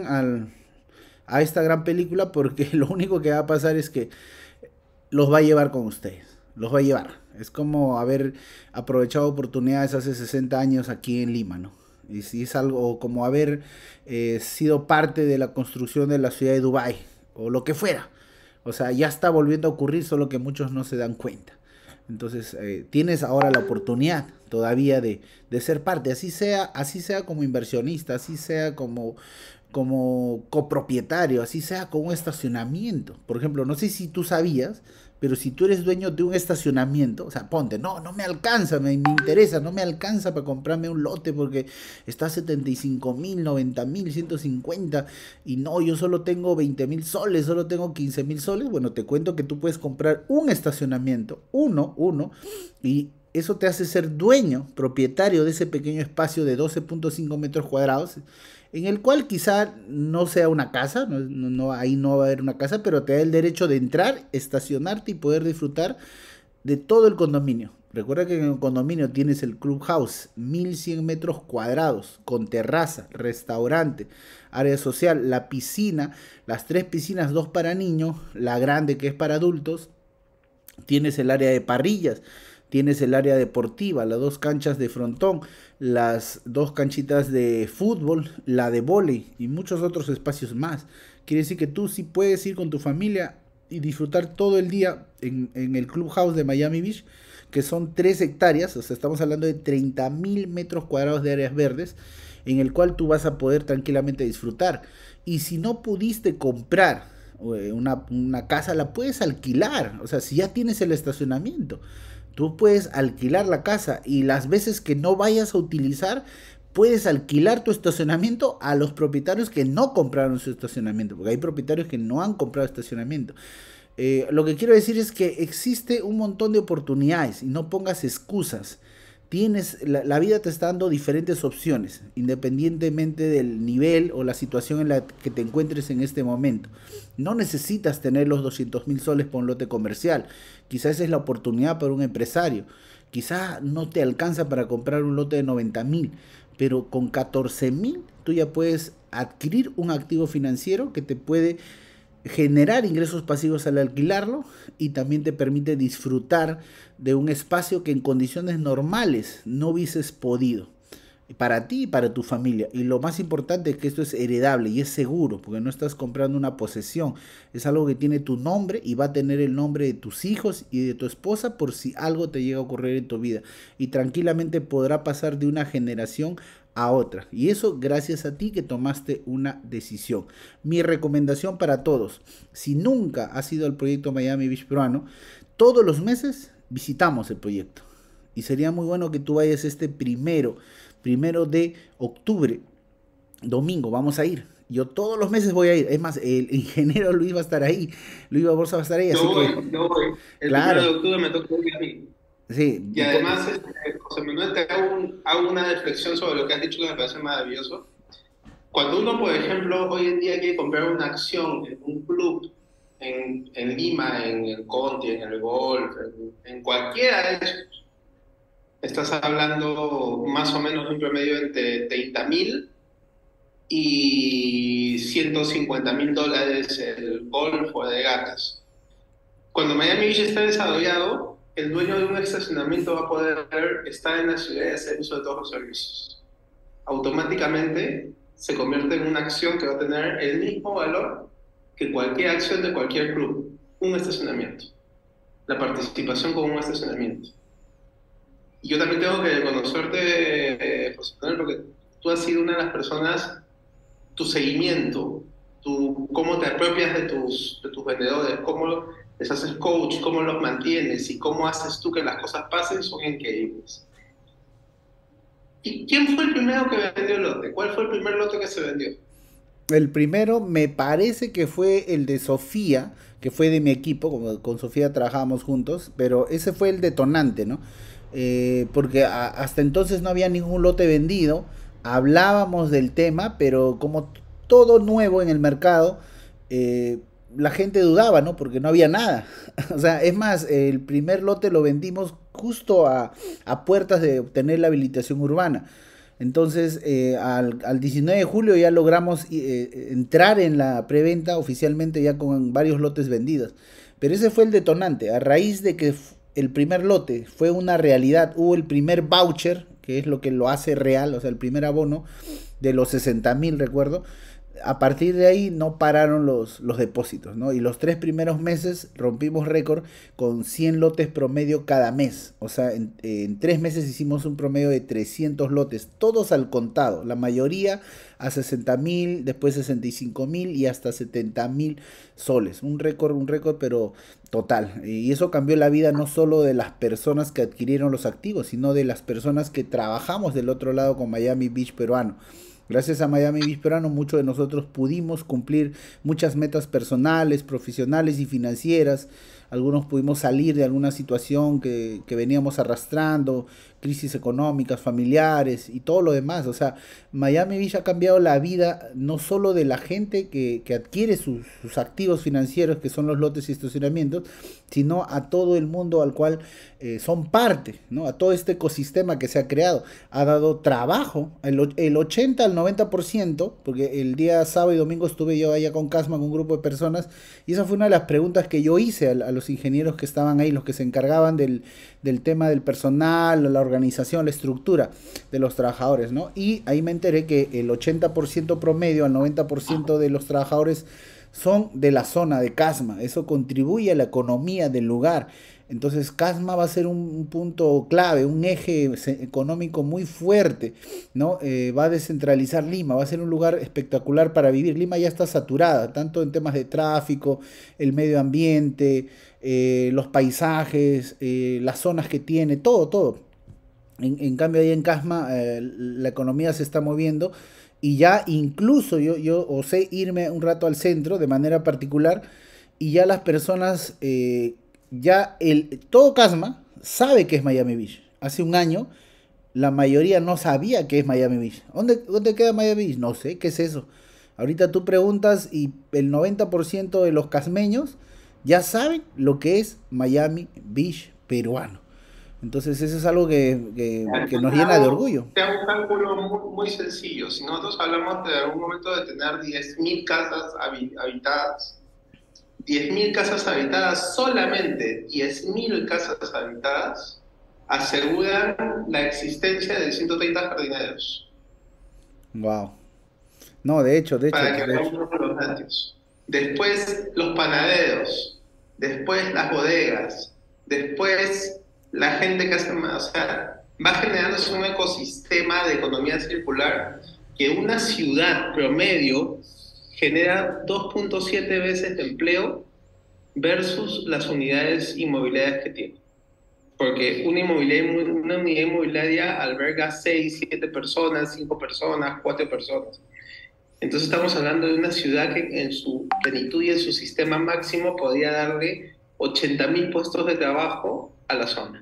a esta gran película, porque lo único que va a pasar es que los va a llevar con ustedes, los va a llevar. Es como haber aprovechado oportunidades hace 60 años aquí en Lima, ¿no? Y si es algo como haber sido parte de la construcción de la ciudad de Dubái o lo que fuera. O sea, ya está volviendo a ocurrir, solo que muchos no se dan cuenta. Entonces, tienes ahora la oportunidad todavía de ser parte, así sea como inversionista, así sea como copropietario, así sea con un estacionamiento. Por ejemplo, no sé si tú sabías, pero si tú eres dueño de un estacionamiento, o sea, ponte, no me alcanza, me interesa, no me alcanza para comprarme un lote porque está 75,000, 90,000, 150 y no, yo solo tengo 20,000 soles, solo tengo 15,000 soles. Bueno, te cuento que tú puedes comprar un estacionamiento, uno, y eso te hace ser dueño, propietario de ese pequeño espacio de 12.5 metros cuadrados, en el cual quizá no sea una casa, ahí no va a haber una casa, pero te da el derecho de entrar, estacionarte y poder disfrutar de todo el condominio. Recuerda que en el condominio tienes el clubhouse, 1.100 metros cuadrados, con terraza, restaurante, área social, la piscina, las 3 piscinas, 2 para niños, la grande que es para adultos, tienes el área de parrillas, tienes el área deportiva, las 2 canchas de frontón, las 2 canchitas de fútbol, la de vóley y muchos otros espacios más. Quiere decir que tú sí puedes ir con tu familia y disfrutar todo el día en el Clubhouse de Miami Beach, que son 3 hectáreas, o sea, estamos hablando de 30.000 metros cuadrados de áreas verdes, en el cual tú vas a poder tranquilamente disfrutar. Y si no pudiste comprar una casa, la puedes alquilar. O sea, si ya tienes el estacionamiento, tú puedes alquilar la casa y las veces que no vayas a utilizar, puedes alquilar tu estacionamiento a los propietarios que no compraron su estacionamiento, porque hay propietarios que no han comprado estacionamiento. Lo que quiero decir es que existe un montón de oportunidades y no pongas excusas. La vida te está dando diferentes opciones, independientemente del nivel o la situación en la que te encuentres en este momento. No necesitas tener los 200.000 soles por un lote comercial. Quizás esa es la oportunidad para un empresario. Quizás no te alcanza para comprar un lote de 90.000, pero con 14.000 tú ya puedes adquirir un activo financiero que te puede generar ingresos pasivos al alquilarlo y también te permite disfrutar de un espacio que en condiciones normales no hubieses podido, para ti y para tu familia. Y lo más importante es que esto es heredable y es seguro, porque no estás comprando una posesión, es algo que tiene tu nombre y va a tener el nombre de tus hijos y de tu esposa por si algo te llega a ocurrir en tu vida, y tranquilamente podrá pasar de una generación a otra, y eso gracias a ti que tomaste una decisión. Mi recomendación para todos: si nunca has ido al proyecto Miami Beach Peruano, todos los meses visitamos el proyecto, y sería muy bueno que tú vayas este primero de octubre, domingo. Vamos a ir. Yo todos los meses voy a ir. Es más, el ingeniero Luis va a estar ahí, Luis Barbosa va a estar ahí, así que Yo voy. El claro. 1 de octubre me toca ir a mí. Sí. Y además, José Manuel, te hago una reflexión sobre lo que has dicho que me parece maravilloso. Cuando uno, por ejemplo, hoy en día quiere comprar una acción en un club en Lima, en el Conti, en el Golf, en cualquiera de esos, estás hablando más o menos de un promedio entre 30.000 y $150.000 el golf o de gatas. Cuando Miami Beach está desarrollado, el dueño de un estacionamiento va a poder estar en la ciudad y hacer uso de todos los servicios. Automáticamente se convierte en una acción que va a tener el mismo valor que cualquier acción de cualquier club, un estacionamiento, la participación con un estacionamiento. Y yo también tengo que reconocerte, José Manuel, porque tú has sido una de las personas, tu seguimiento, cómo te apropias de tus vendedores, cómo les haces coach, cómo los mantienes y cómo haces tú que las cosas pasen, son increíbles. ¿Y quién fue el primero que vendió el lote? ¿Cuál fue el primer lote que se vendió? El primero me parece que fue el de Sofía, que fue de mi equipo, como con Sofía trabajábamos juntos, pero ese fue el detonante, ¿no? Porque hasta entonces no había ningún lote vendido, hablábamos del tema, pero como todo nuevo en el mercado, la gente dudaba, ¿no? Porque no había nada. O sea, es más, el primer lote lo vendimos justo a puertas de obtener la habilitación urbana. Entonces, al 19 de julio ya logramos entrar en la preventa oficialmente ya con varios lotes vendidos. Pero ese fue el detonante. A raíz de que el primer lote fue una realidad, hubo el primer voucher, que es lo que lo hace real, o sea, el primer abono de los 60.000, recuerdo. A partir de ahí no pararon los depósitos, ¿no? Y los 3 primeros meses rompimos récord con 100 lotes promedio cada mes. O sea, en 3 meses hicimos un promedio de 300 lotes, todos al contado. La mayoría a 60.000, después 65.000 y hasta 70.000 soles. Un récord, pero total. Y eso cambió la vida no solo de las personas que adquirieron los activos, sino de las personas que trabajamos del otro lado con Miami Beach Peruano. Gracias a Miami Beach Peruano, muchos de nosotros pudimos cumplir muchas metas personales, profesionales y financieras. Algunos pudimos salir de alguna situación que veníamos arrastrando, crisis económicas, familiares y todo lo demás. O sea, Miami Beach ha cambiado la vida no solo de la gente que adquiere sus activos financieros, que son los lotes y estacionamientos, sino a todo el mundo al cual son parte, ¿no? A todo este ecosistema que se ha creado. Ha dado trabajo, el 80 al 90%, porque el día sábado y domingo estuve yo allá con Casma, con un grupo de personas, y esa fue una de las preguntas que yo hice a los ingenieros que estaban ahí, los que se encargaban del tema del personal, la organización, la estructura de los trabajadores, ¿no? Y ahí me enteré que el 80% promedio, al 90% de los trabajadores son de la zona de Casma. Eso contribuye a la economía del lugar. Entonces Casma va a ser un punto clave, un eje económico muy fuerte, ¿no? Va a descentralizar Lima, va a ser un lugar espectacular para vivir. Lima ya está saturada, tanto en temas de tráfico, el medio ambiente, los paisajes, las zonas que tiene, todo. En cambio ahí en Casma la economía se está moviendo y ya incluso yo osé irme un rato al centro de manera particular y ya las personas... todo Casma sabe que es Miami Beach. Hace un año la mayoría no sabía que es Miami Beach. ¿Dónde queda Miami Beach? No sé, ¿qué es eso? Ahorita tú preguntas y el 90% de los casmeños ya saben lo que es Miami Beach peruano. Entonces eso es algo que nos llena de orgullo. Te hago un cálculo muy sencillo. Si nosotros hablamos de algún momento de tener 10.000 casas habitadas, 10.000 casas habitadas, solamente 10.000 casas habitadas aseguran la existencia de 130 jardineros. Wow. No, de hecho. Para que veamos los datos. Después los panaderos, después las bodegas, después la gente que hace más. O sea, va generándose un ecosistema de economía circular que una ciudad promedio genera 2.7 veces de empleo versus las unidades inmobiliarias que tiene. Porque una unidad inmobiliaria alberga 6, 7 personas, 5 personas, 4 personas. Entonces estamos hablando de una ciudad que en su plenitud y en su sistema máximo podría darle 80.000 puestos de trabajo a la zona.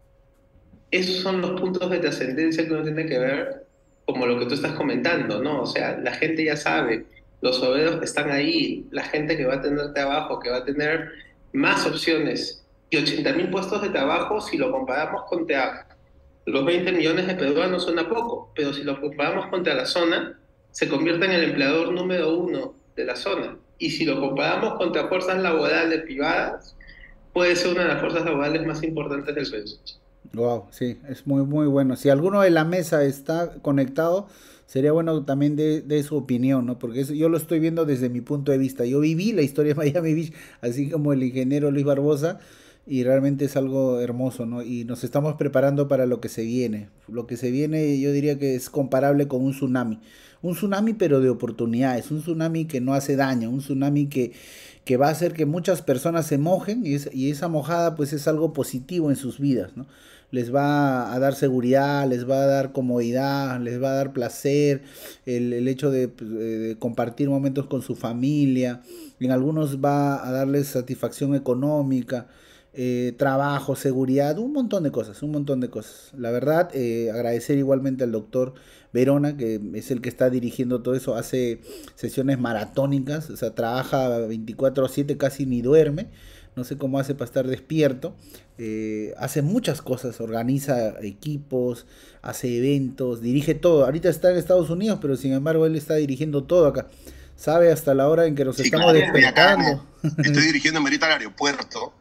Esos son los puntos de trascendencia que uno tiene que ver, como lo que tú estás comentando, ¿no? O sea, la gente ya sabe, los obreros que están ahí, la gente que va a tener trabajo, que va a tener más opciones, y 80.000 puestos de trabajo, si lo comparamos contra los 20 millones de peruanos suena poco, pero si lo comparamos contra la zona, se convierte en el empleador número 1 de la zona. Y si lo comparamos contra fuerzas laborales privadas, puede ser una de las fuerzas laborales más importantes del país. Wow, sí, es muy bueno. Si alguno de la mesa está conectado, sería bueno también de su opinión, ¿no? Porque yo lo estoy viendo desde mi punto de vista. Yo viví la historia de Miami Beach, así como el ingeniero Luis Barbosa, y realmente es algo hermoso, ¿no? Y nos estamos preparando para lo que se viene. Lo que se viene yo diría que es comparable con un tsunami. Un tsunami pero de oportunidades, un tsunami que no hace daño, un tsunami que va a hacer que muchas personas se mojen y esa mojada pues es algo positivo en sus vidas, ¿no? Les va a dar seguridad, les va a dar comodidad, les va a dar placer, el hecho de compartir momentos con su familia, en algunos va a darles satisfacción económica, trabajo, seguridad, un montón de cosas. La verdad, agradecer igualmente al doctor Verona, que es el que está dirigiendo todo eso, hace sesiones maratónicas, o sea, trabaja 24/7, casi ni duerme, no sé cómo hace para estar despierto, hace muchas cosas, organiza equipos, hace eventos, dirige todo. Ahorita está en Estados Unidos, pero sin embargo él está dirigiendo todo acá. Sabe hasta la hora en que nos estamos despertando. Estoy dirigiéndome ahorita al aeropuerto.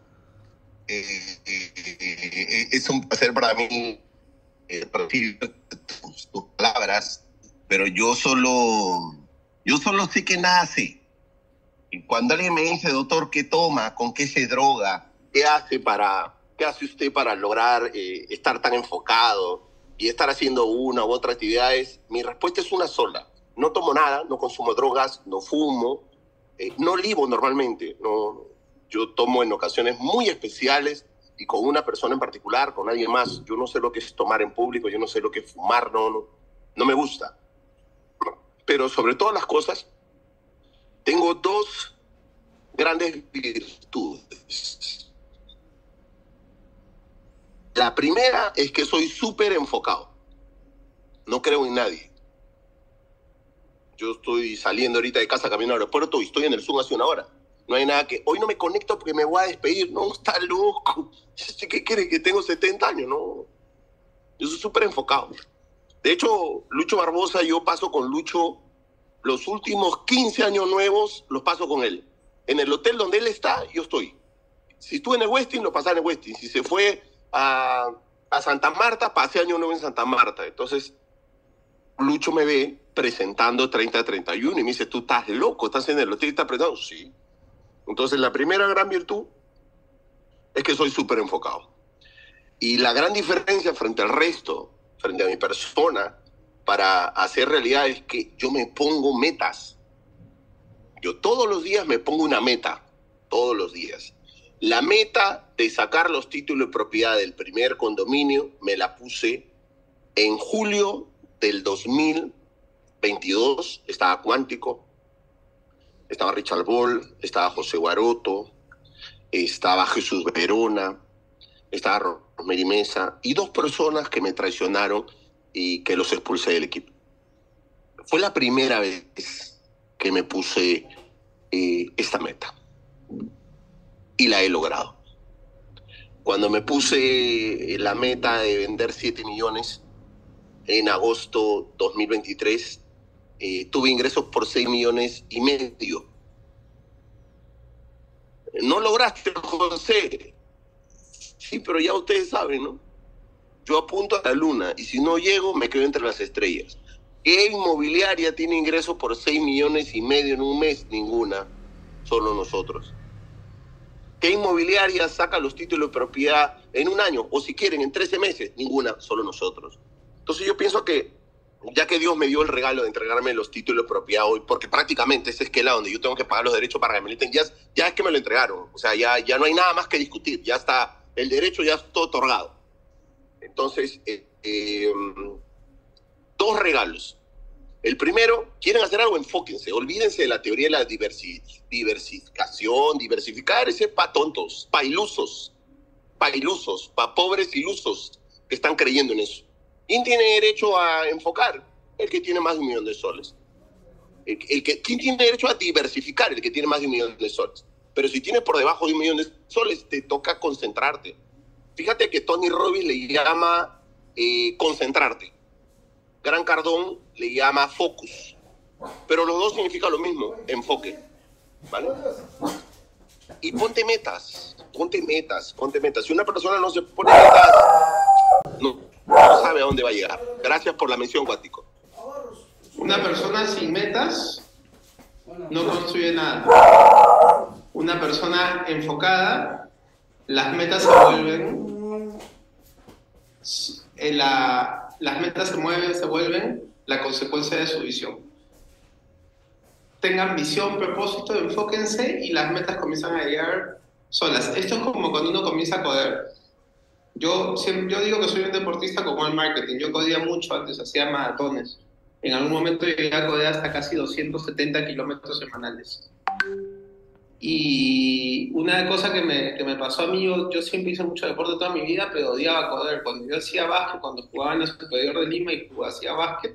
Es un placer para mí recibir tus palabras, pero yo solo sé que nada sé. Y cuando alguien me dice, doctor, ¿qué toma? ¿Con qué se droga? ¿Qué hace usted para lograr estar tan enfocado y estar haciendo una u otra actividades? Mi respuesta es una sola. No tomo nada, no consumo drogas, no fumo, no libo normalmente. No, yo tomo en ocasiones muy especiales y con una persona en particular, con alguien más. Yo no sé lo que es tomar en público, yo no sé lo que es fumar, no me gusta. Pero sobre todas las cosas, tengo dos grandes virtudes. La primera es que soy súper enfocado. No creo en nadie. Yo estoy saliendo ahorita de casa, camino al aeropuerto y estoy en el Zoom hace una hora. No hay nada que... Hoy no me conecto porque me voy a despedir. No, está loco. ¿Qué quiere? Que tengo 70 años, ¿no? Yo soy súper enfocado. De hecho, Lucho Barbosa, yo paso con Lucho los últimos 15 años nuevos, los paso con él. En el hotel donde él está, yo estoy. Si estuve en el Westin, lo pasaba en el Westin. Si se fue a Santa Marta, pasé Año Nuevo en Santa Marta. Entonces, Lucho me ve presentando 30-31 y me dice, tú estás loco, estás en el hotel, estás apretado. Sí. Entonces, la primera gran virtud es que soy súper enfocado. Y la gran diferencia frente al resto, frente a mi persona, para hacer realidad es que yo me pongo metas. Yo todos los días me pongo una meta, todos los días. La meta de sacar los títulos de propiedad del primer condominio me la puse en julio del 2022. Estaba Cuántico, estaba Richard Ball, estaba José Guaroto, estaba Jesús Verona, estaba Rosemary Mesa y 2 personas que me traicionaron y que los expulsé del equipo. Fue la primera vez que me puse esta meta y la he logrado. Cuando me puse la meta de vender 7 millones en agosto 2023, tuve ingresos por 6,5 millones. No lograste, José. Sí, pero ya ustedes saben, ¿no? Yo apunto a la luna y si no llego, me quedo entre las estrellas. ¿Qué inmobiliaria tiene ingresos por 6,5 millones en un mes? Ninguna. Solo nosotros. ¿Qué inmobiliaria saca los títulos de propiedad en un año? O si quieren, en 13 meses. Ninguna. Solo nosotros. Entonces yo pienso que, ya que Dios me dio el regalo de entregarme los títulos de propiedad hoy, porque prácticamente ese esquela donde yo tengo que pagar los derechos para que me liten, ya es que me lo entregaron. O sea, ya no hay nada más que discutir. Ya está, el derecho ya está otorgado. Entonces, 2 regalos. El primero, quieren hacer algo, enfóquense. Olvídense de la teoría de la diversificación. Diversificar ese para tontos, para ilusos, para pobres ilusos que están creyendo en eso. ¿Quién tiene derecho a enfocar? El que tiene más de $1 millón. ¿Quién tiene derecho a diversificar? El que tiene más de $1 millón. Pero si tienes por debajo de $1 millón, te toca concentrarte. Fíjate que Tony Robbins le llama concentrarte. Gran Cardón le llama focus. Pero los dos significan lo mismo, enfoque. ¿Vale? Y ponte metas. Si una persona no se pone metas, no sabe a dónde va a llegar. Gracias por la mención, Cuántico. Una persona sin metas no construye nada. Una persona enfocada, las metas se vuelven, las metas se vuelven la consecuencia de su visión. Tengan visión, propósito, enfóquense y las metas comienzan a llegar solas. Esto es como cuando uno comienza a coder. Yo digo que soy un deportista como el marketing. Yo codía mucho antes, hacía maratones. En algún momento llegué a codear hasta casi 270 kilómetros semanales. Y una cosa que me pasó a mí, yo siempre hice mucho deporte toda mi vida, pero odiaba correr. Cuando yo hacía básquet, cuando jugaba en el Superior de Lima y hacía básquet,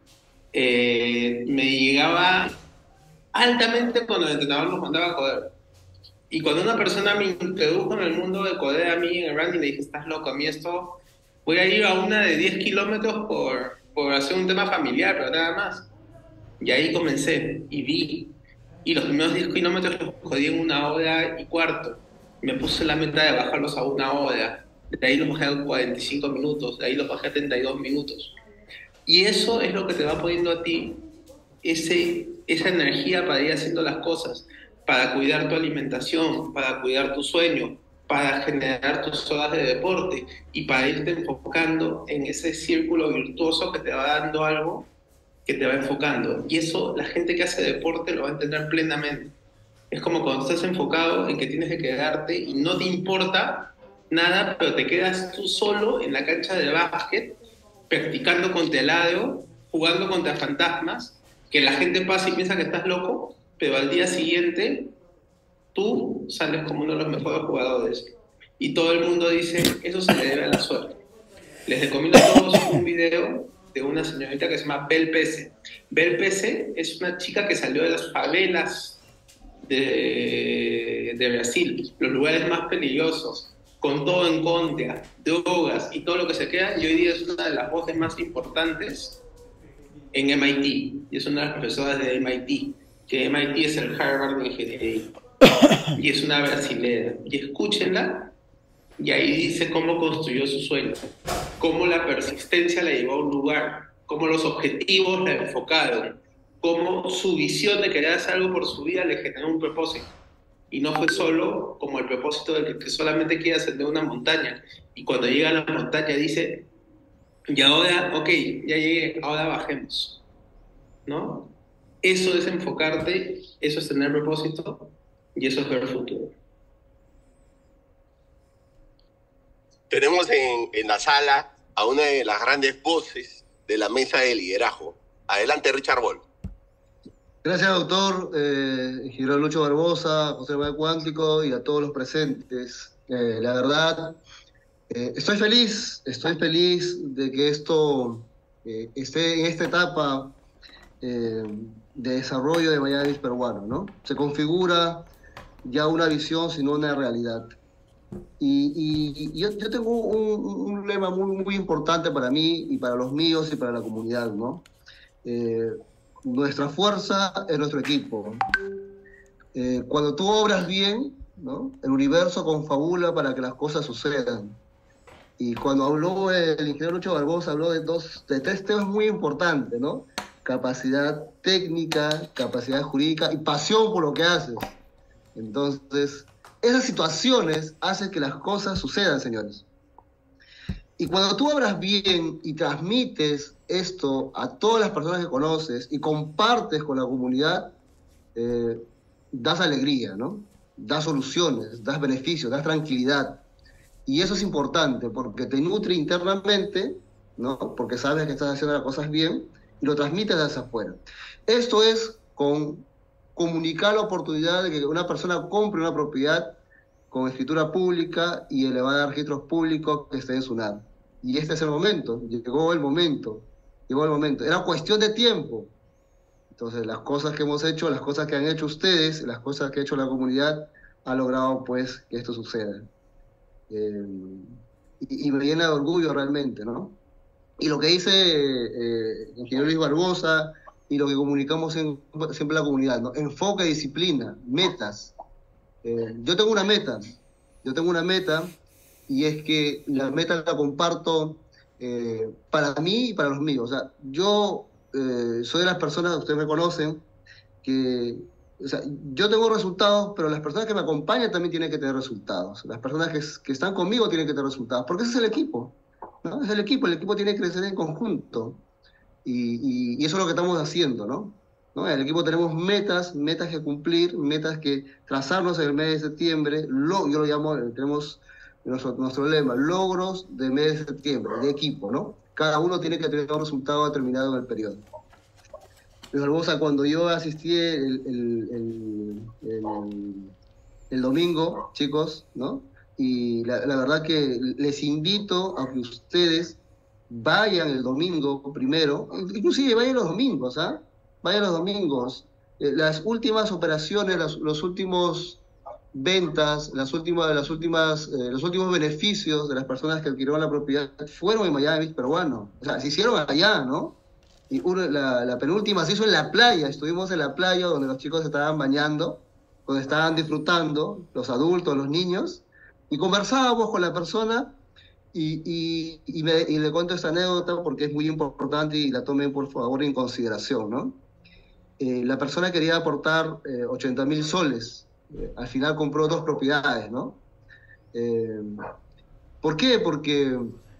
me llegaba altamente cuando el entrenador nos mandaba a correr. Y cuando una persona me introdujo en el mundo de correr a mí en el running, le dije, estás loco, a mí esto, voy a ir a una de 10 kilómetros por hacer un tema familiar, pero nada más. Y ahí comencé y vi. Y los primeros 10 kilómetros los codí en 1 hora y cuarto. Me puse la meta de bajarlos a 1 hora. De ahí los bajé a 45 minutos, de ahí los bajé a 32 minutos. Y eso es lo que te va poniendo a ti esa energía para ir haciendo las cosas, para cuidar tu alimentación, para cuidar tu sueño, para generar tus horas de deporte y para irte enfocando en ese círculo virtuoso que te va dando algo que te va enfocando. Y eso la gente que hace deporte lo va a entender plenamente. Es como cuando estás enfocado en que tienes que quedarte y no te importa nada, pero te quedas tú solo en la cancha de básquet, practicando contra el lado, jugando contra fantasmas, que la gente pasa y piensa que estás loco, pero al día siguiente tú sales como uno de los mejores jugadores. Y todo el mundo dice, eso se le debe a la suerte. Les recomiendo a todos un video de una señorita que se llama Bel Pese. Bel Pese es una chica que salió de las favelas de Brasil, los lugares más peligrosos, con todo en contra, drogas y todo lo que se queda, y hoy día es una de las voces más importantes en MIT, y es una de las profesoras de MIT, que MIT es el Harvard de ingeniería. y es una brasilera. Y escúchenla, y ahí dice cómo construyó su sueño, cómo la persistencia la llevó a un lugar, cómo los objetivos la enfocaron, cómo su visión de querer hacer algo por su vida le generó un propósito. Y no fue solo como el propósito del que solamente quiere ascender una montaña. Y cuando llega a la montaña dice, y ahora, ok, ya llegué, ahora bajemos, ¿no? Eso es enfocarte, eso es tener propósito y eso es ver el futuro. Tenemos en la sala a una de las grandes voces de la mesa de liderazgo. Adelante, Richard Ball. Gracias, doctor, ingeniero Lucho Barbosa, José Manuel Cuántico y a todos los presentes. La verdad, estoy feliz de que esto esté en esta etapa de desarrollo de Miami peruano, ¿no? Se configura ya una visión, sino una realidad. Y yo tengo un lema muy importante para mí y para los míos y para la comunidad, ¿no? Nuestra fuerza es nuestro equipo. Cuando tú obras bien, ¿no? El universo confabula para que las cosas sucedan. Y cuando habló el ingeniero Lucho Barbosa, habló de tres temas muy importantes, ¿no? Capacidad técnica, capacidad jurídica y pasión por lo que haces. Entonces, esas situaciones hacen que las cosas sucedan, señores. Y cuando tú obras bien y transmites esto a todas las personas que conoces y compartes con la comunidad, das alegría, ¿no? Das soluciones, das beneficios, das tranquilidad. Y eso es importante porque te nutre internamente, ¿no? Porque sabes que estás haciendo las cosas bien y lo transmites hacia afuera. Esto es con comunicar la oportunidad de que una persona compre una propiedad con escritura pública y elevada a registros públicos que esté en SUNAT. Y este es el momento, llegó el momento. Era cuestión de tiempo. Entonces, las cosas que hemos hecho, las cosas que han hecho ustedes, las cosas que ha hecho la comunidad, ha logrado, pues, que esto suceda. Y me llena de orgullo realmente, ¿no? Y lo que dice el ingeniero Luis Barbosa y lo que comunicamos siempre en la comunidad, ¿no? Enfoque, disciplina, metas. Yo tengo una meta y es que la meta la comparto para mí y para los míos. O sea, yo soy de las personas, ustedes me conocen, que, o sea, yo tengo resultados, pero las personas que me acompañan también tienen que tener resultados. Las personas que están conmigo tienen que tener resultados, porque ese es el equipo, ¿no? Es el equipo tiene que crecer en conjunto. Y eso es lo que estamos haciendo, ¿no? En el equipo tenemos metas que cumplir, metas que trazarnos en el mes de septiembre. Yo lo llamo, tenemos nuestro lema, logros de mes de septiembre, de equipo, ¿no? Cada uno tiene que tener un resultado determinado en el periodo. Barbosa, cuando yo asistí el domingo, chicos, ¿no? Y la verdad que les invito a que ustedes vayan el domingo primero, inclusive vayan los domingos, ¿ah? Vayan los domingos. Las últimas operaciones, los últimos ventas, los últimos beneficios de las personas que adquirieron la propiedad fueron en Miami peruano. O sea, se hicieron allá, ¿no? Y la penúltima se hizo en la playa. Estuvimos en la playa donde los chicos se estaban bañando, donde estaban disfrutando, los adultos, los niños, y conversábamos con la persona y le cuento esta anécdota porque es muy importante y la tomen por favor en consideración, ¿no? La persona quería aportar 80.000 soles. Al final compró 2 propiedades, ¿no? ¿Por qué? Porque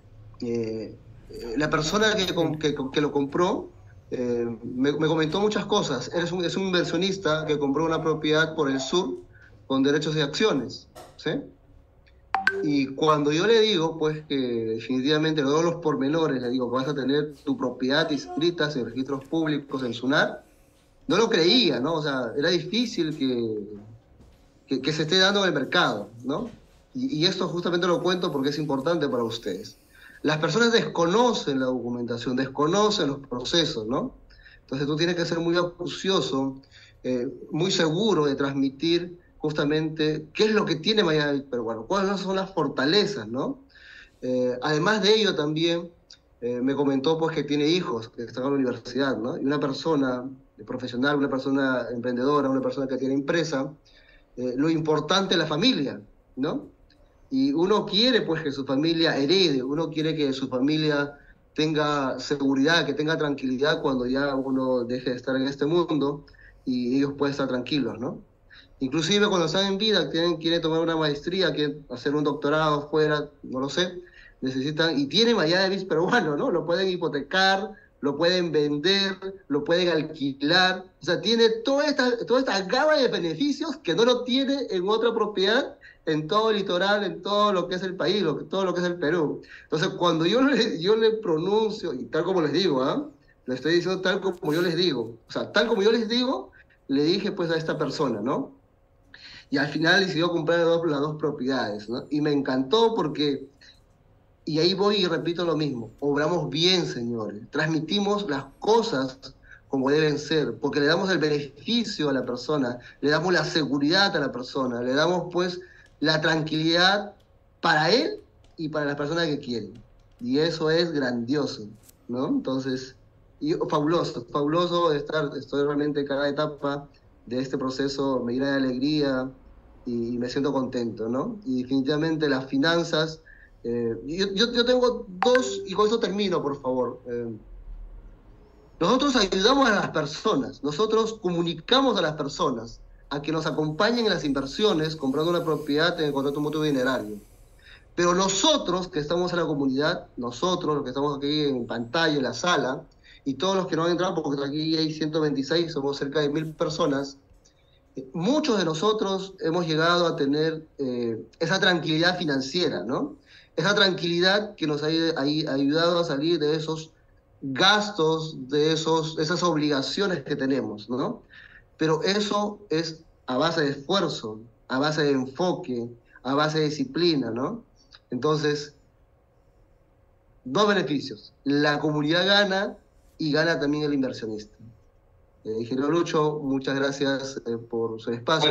la persona que lo compró me comentó muchas cosas. Es un inversionista que compró una propiedad por el sur con derechos y acciones, ¿sí? Y cuando yo le digo, pues, que definitivamente le doy los pormenores, le digo que vas a tener tu propiedad inscrita en registros públicos en SUNAT, no lo creía, ¿no? O sea, era difícil que se esté dando en el mercado, ¿no? Y esto justamente lo cuento porque es importante para ustedes. Las personas desconocen la documentación, desconocen los procesos, ¿no? Entonces tú tienes que ser muy acucioso, muy seguro de transmitir justamente qué es lo que tiene Miami peruano, cuáles son las fortalezas, ¿no? Además de ello también me comentó pues que tiene hijos que están en la universidad, ¿no? Y una persona profesional, una persona emprendedora, una persona que tiene empresa, lo importante es la familia, ¿no? Y uno quiere pues que su familia herede, uno quiere que su familia tenga seguridad, que tenga tranquilidad cuando ya uno deje de estar en este mundo y ellos pueden estar tranquilos, ¿no? Inclusive cuando están en vida, quieren tomar una maestría, quieren hacer un doctorado fuera, no lo sé, necesitan, y tienen Miami peruano, ¿no? Lo pueden hipotecar, lo pueden vender, lo pueden alquilar, o sea, tiene toda esta gama de beneficios que no lo tiene en otra propiedad, en todo el litoral, en todo lo que es el país, todo lo que es el Perú. Entonces, cuando yo le pronuncio, y tal como les digo, ¿ah? Lo estoy diciendo tal como yo les digo, o sea, tal como yo les digo, le dije pues a esta persona, ¿no? Y al final decidió comprar las dos propiedades, ¿no? Y me encantó porque, y ahí voy y repito lo mismo, obramos bien, señores, transmitimos las cosas como deben ser, porque le damos el beneficio a la persona, le damos la seguridad a la persona, le damos pues la tranquilidad para él y para las personas que quieren. Y eso es grandioso, ¿no? Entonces, fabuloso estoy realmente en cada etapa de este proceso, me llena de alegría y me siento contento, ¿no? Y definitivamente las finanzas, yo tengo dos, y con eso termino, por favor. Nosotros ayudamos a las personas, nosotros comunicamos a las personas a que nos acompañen en las inversiones comprando una propiedad en el contrato mutuo dinerario. Pero nosotros que estamos en la comunidad, nosotros los que estamos aquí en pantalla, en la sala, y todos los que no han entrado, porque aquí hay 126, somos cerca de 1000 personas, muchos de nosotros hemos llegado a tener esa tranquilidad financiera, ¿no? Esa tranquilidad que nos ha ayudado a salir de esos gastos, de esas obligaciones que tenemos, ¿no? Pero eso es a base de esfuerzo, a base de enfoque, a base de disciplina, ¿no? Entonces, dos beneficios. La comunidad gana y gana también el inversionista. Ingeniero Lucho, muchas gracias por su espacio.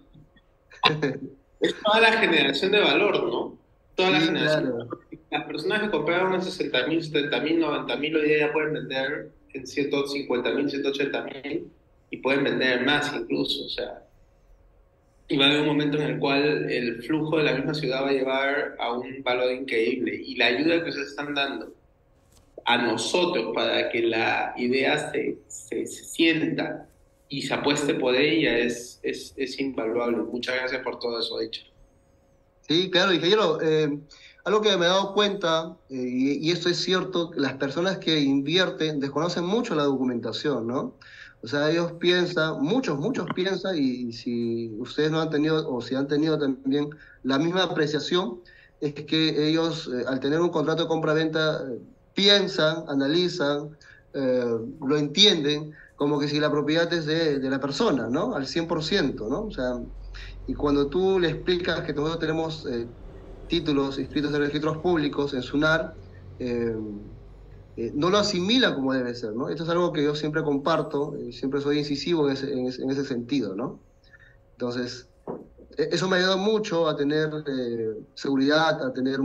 Es toda la generación de valor, ¿no? Toda la Sí, generación. claro. Las personas que compraron en 60.000, 70.000, 90.000, hoy día ya pueden vender en 150.000, 180.000 y pueden vender más incluso, o sea. Y va a haber un momento en el cual el flujo de la misma ciudad va a llevar a un valor increíble. Y la ayuda que ustedes están dando a nosotros para que la idea se sienta y se apueste por ella es invaluable. Muchas gracias por todo eso dicho. Sí, claro, ingeniero. Algo que me he dado cuenta, y esto es cierto, las personas que invierten desconocen mucho la documentación, ¿no? O sea, ellos piensan, muchos piensan, y si ustedes no han tenido, o si han tenido también la misma apreciación, es que ellos, al tener un contrato de compra-venta, piensan, analizan, lo entienden, como que si la propiedad es de la persona, ¿no? Al 100%, ¿no? O sea, y cuando tú le explicas que nosotros tenemos títulos inscritos en registros públicos, en SUNAR, no lo asimila como debe ser, ¿no? Esto es algo que yo siempre comparto, siempre soy incisivo en ese sentido, ¿no? Entonces, eso me ayuda mucho a tener seguridad, a tener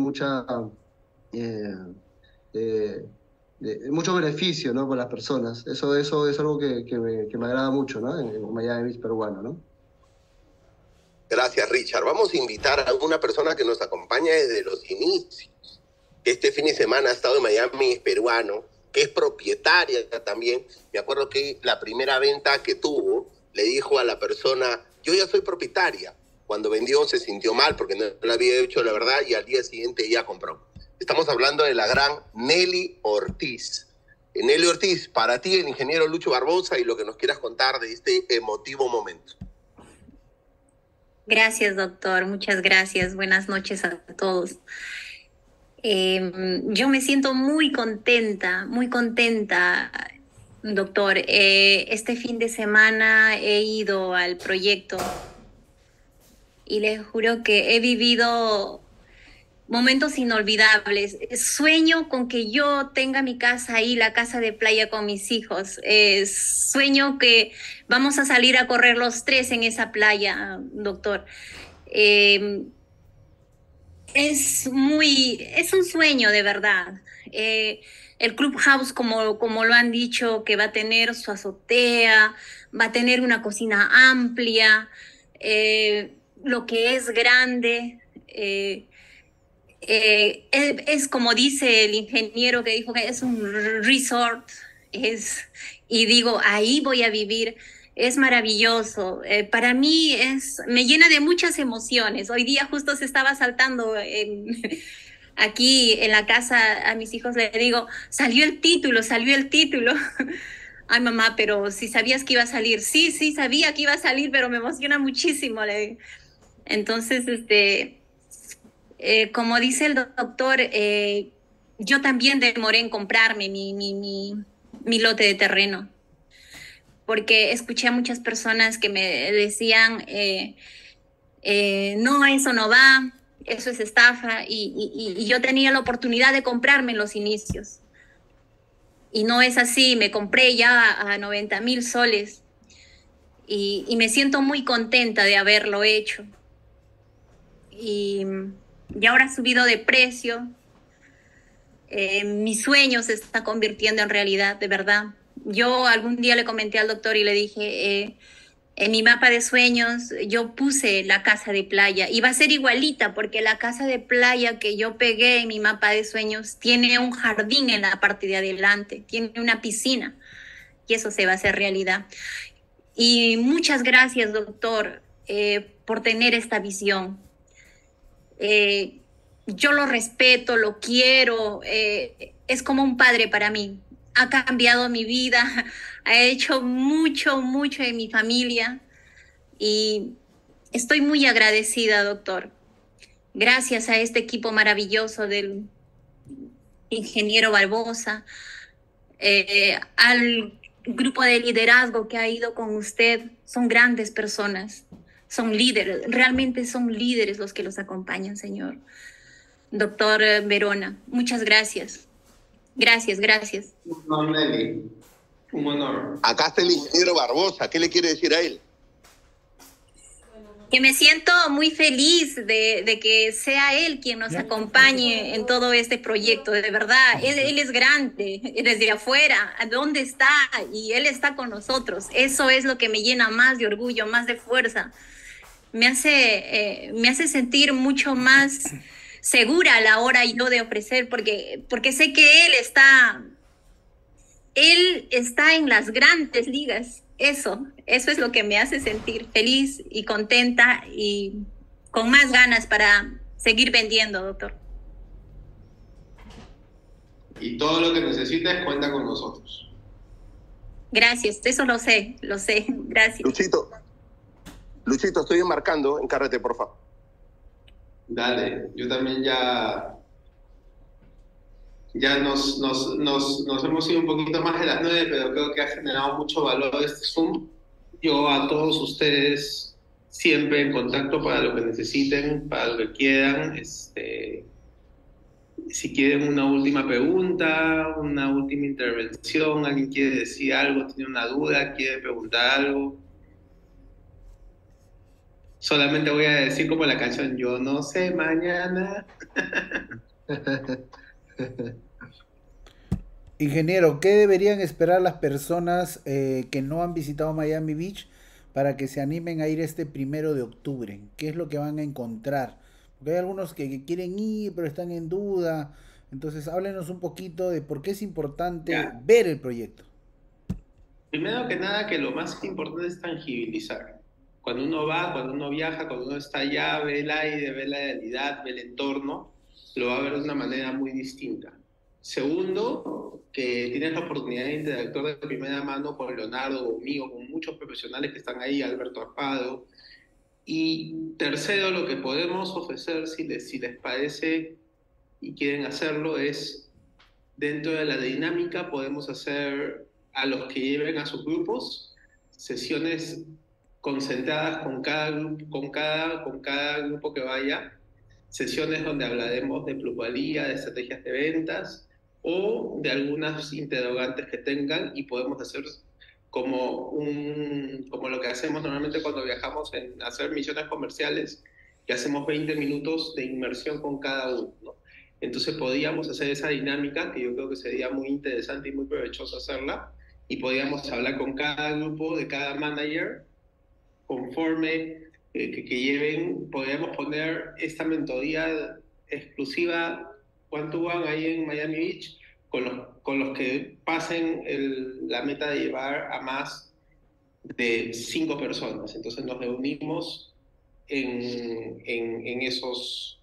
mucho beneficio, ¿no? Con las personas. Eso es algo que me agrada mucho, ¿no? En Miami peruano, ¿no? Gracias, Richard. Vamos a invitar a una persona que nos acompaña desde los inicios. Este fin de semana ha estado en Miami peruano, que es propietaria también. Me acuerdo que la primera venta que tuvo, le dijo a la persona, yo ya soy propietaria. Cuando vendió se sintió mal porque no le había hecho la verdad y al día siguiente ya compró. Estamos hablando de la gran Nelly Ortiz. Nelly Ortiz, para ti el ingeniero Lucho Barbosa y lo que nos quieras contar de este emotivo momento. Gracias, doctor. Muchas gracias. Buenas noches a todos. Yo me siento muy contenta, doctor. Este fin de semana he ido al proyecto y les juro que he vivido momentos inolvidables. Sueño con que yo tenga mi casa ahí, la casa de playa con mis hijos. Sueño que vamos a salir a correr los tres en esa playa, doctor. Es un sueño de verdad. El Clubhouse, como lo han dicho, que va a tener su azotea, va a tener una cocina amplia. lo que es grande. Es como dice el ingeniero que dijo que es un resort, y digo, ahí voy a vivir. Es maravilloso. Para mí me llena de muchas emociones. Hoy día justo se estaba saltando aquí en la casa a mis hijos, le digo, salió el título, salió el título. Ay, mamá, pero si sabías que iba a salir. Sí, sí, sabía que iba a salir, pero me emociona muchísimo. Entonces, como dice el doctor, yo también demoré en comprarme mi lote de terreno, porque escuché a muchas personas que me decían, no, eso no va, eso es estafa, y yo tenía la oportunidad de comprarme en los inicios. Y no es así, me compré ya a 90,000 soles y me siento muy contenta de haberlo hecho. Y ahora ha subido de precio. Mi sueño se está convirtiendo en realidad, de verdad. Yo algún día le comenté al doctor y le dije, en mi mapa de sueños yo puse la casa de playa y va a ser igualita, porque la casa de playa que yo pegué en mi mapa de sueños tiene un jardín en la parte de adelante, tiene una piscina, y eso se va a hacer realidad. Y muchas gracias, doctor, por tener esta visión. Yo lo respeto, lo quiero, es como un padre para mí. Ha cambiado mi vida, ha hecho mucho, mucho en mi familia y estoy muy agradecida, doctor. Gracias a este equipo maravilloso del ingeniero Barbosa, al grupo de liderazgo que ha ido con usted. Son grandes personas, son líderes, realmente son líderes los que los acompañan, señor. Doctor Verona, muchas gracias. Gracias, gracias. No, Nelly, un honor. Acá está el ingeniero Barbosa, ¿qué le quiere decir a él? Que me siento muy feliz de que sea él quien nos acompañe en todo este proyecto, de verdad. Él es grande, desde afuera, ¿dónde está? Y él está con nosotros. Eso es lo que me llena más de orgullo, más de fuerza. Me hace sentir mucho más segura a la hora yo de ofrecer, porque sé que él está en las grandes ligas. Eso es lo que me hace sentir feliz y contenta y con más ganas para seguir vendiendo, doctor. Y todo lo que necesites cuenta con nosotros. Gracias, eso lo sé, gracias. Luchito, estoy enmarcando, encárgate, por favor. Dale, yo también ya nos hemos ido un poquito más de las 9, pero creo que ha generado mucho valor este Zoom. Yo a todos ustedes siempre en contacto para lo que necesiten, para lo que quieran. Si quieren una última pregunta, una última intervención, alguien quiere decir algo, tiene una duda, quiere preguntar algo. Solamente voy a decir como la canción, yo no sé mañana. Ingeniero, ¿qué deberían esperar las personas que no han visitado Miami Beach para que se animen a ir este 1 de octubre? ¿Qué es lo que van a encontrar? Porque hay algunos que quieren ir, pero están en duda. Entonces, háblenos un poquito de por qué es importante ver el proyecto. Primero que nada, que lo más importante es tangibilizar. Cuando uno va, cuando uno viaja, cuando uno está allá, ve el aire, ve la realidad, ve el entorno, lo va a ver de una manera muy distinta. Segundo, que tienes la oportunidad de interactuar de primera mano con Leonardo, conmigo, con muchos profesionales que están ahí, Alberto Arpado. Y tercero, lo que podemos ofrecer, si les parece y quieren hacerlo, es dentro de la dinámica podemos hacer a los que lleven a sus grupos sesiones concentradas con cada grupo que vaya, sesiones donde hablaremos de plusvalía, de estrategias de ventas o de algunas interrogantes que tengan, y podemos hacer como lo que hacemos normalmente cuando viajamos en hacer misiones comerciales, que hacemos 20 minutos de inmersión con cada uno, ¿no? Entonces podríamos hacer esa dinámica, que yo creo que sería muy interesante y muy provechoso hacerla, y podríamos hablar con cada grupo de cada manager conforme que lleven, podríamos poner esta mentoría exclusiva one-to-one ahí en Miami Beach con los que pasen la meta de llevar a más de 5 personas. Entonces nos reunimos en esos...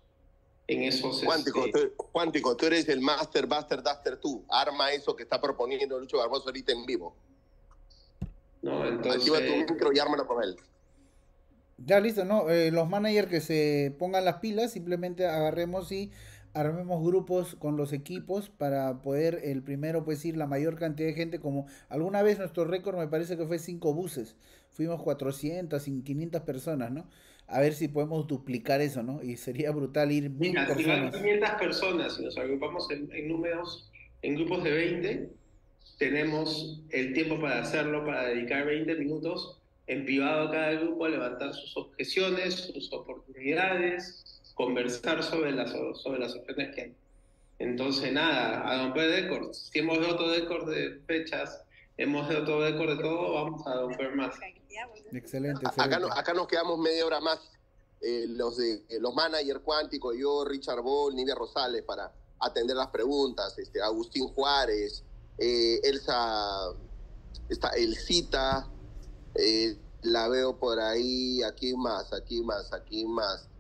Cuántico, tú eres el Master Buster Duster tú. Arma eso que está proponiendo Lucho Barbosa ahorita en vivo. ¿No? Entonces... Activa tu micro y ármalo con él. Ya listo, ¿no? Los managers que se pongan las pilas, simplemente agarremos y armemos grupos con los equipos para poder el primero pues ir la mayor cantidad de gente, como alguna vez nuestro récord me parece que fue 5 buses, fuimos 400 y 500 personas, ¿no? A ver si podemos duplicar eso, ¿no? Y sería brutal ir 1000 Mira, si van personas. 500 personas y nos agrupamos en números, en grupos de 20, tenemos el tiempo para hacerlo, para dedicar 20 minutos en privado a cada grupo a levantar sus objeciones, sus oportunidades, conversar sobre las opciones que hay. Entonces, nada, a romper récords. Si hemos roto récord de fechas, hemos roto récord de todo, vamos a romper más. Excelente, Acá nos quedamos media hora más, los managers Cuántico, yo, Richard Ball, Nidia Rosales, para atender las preguntas, Agustín Juárez, Elsa, Elcita, la veo por ahí, aquí más.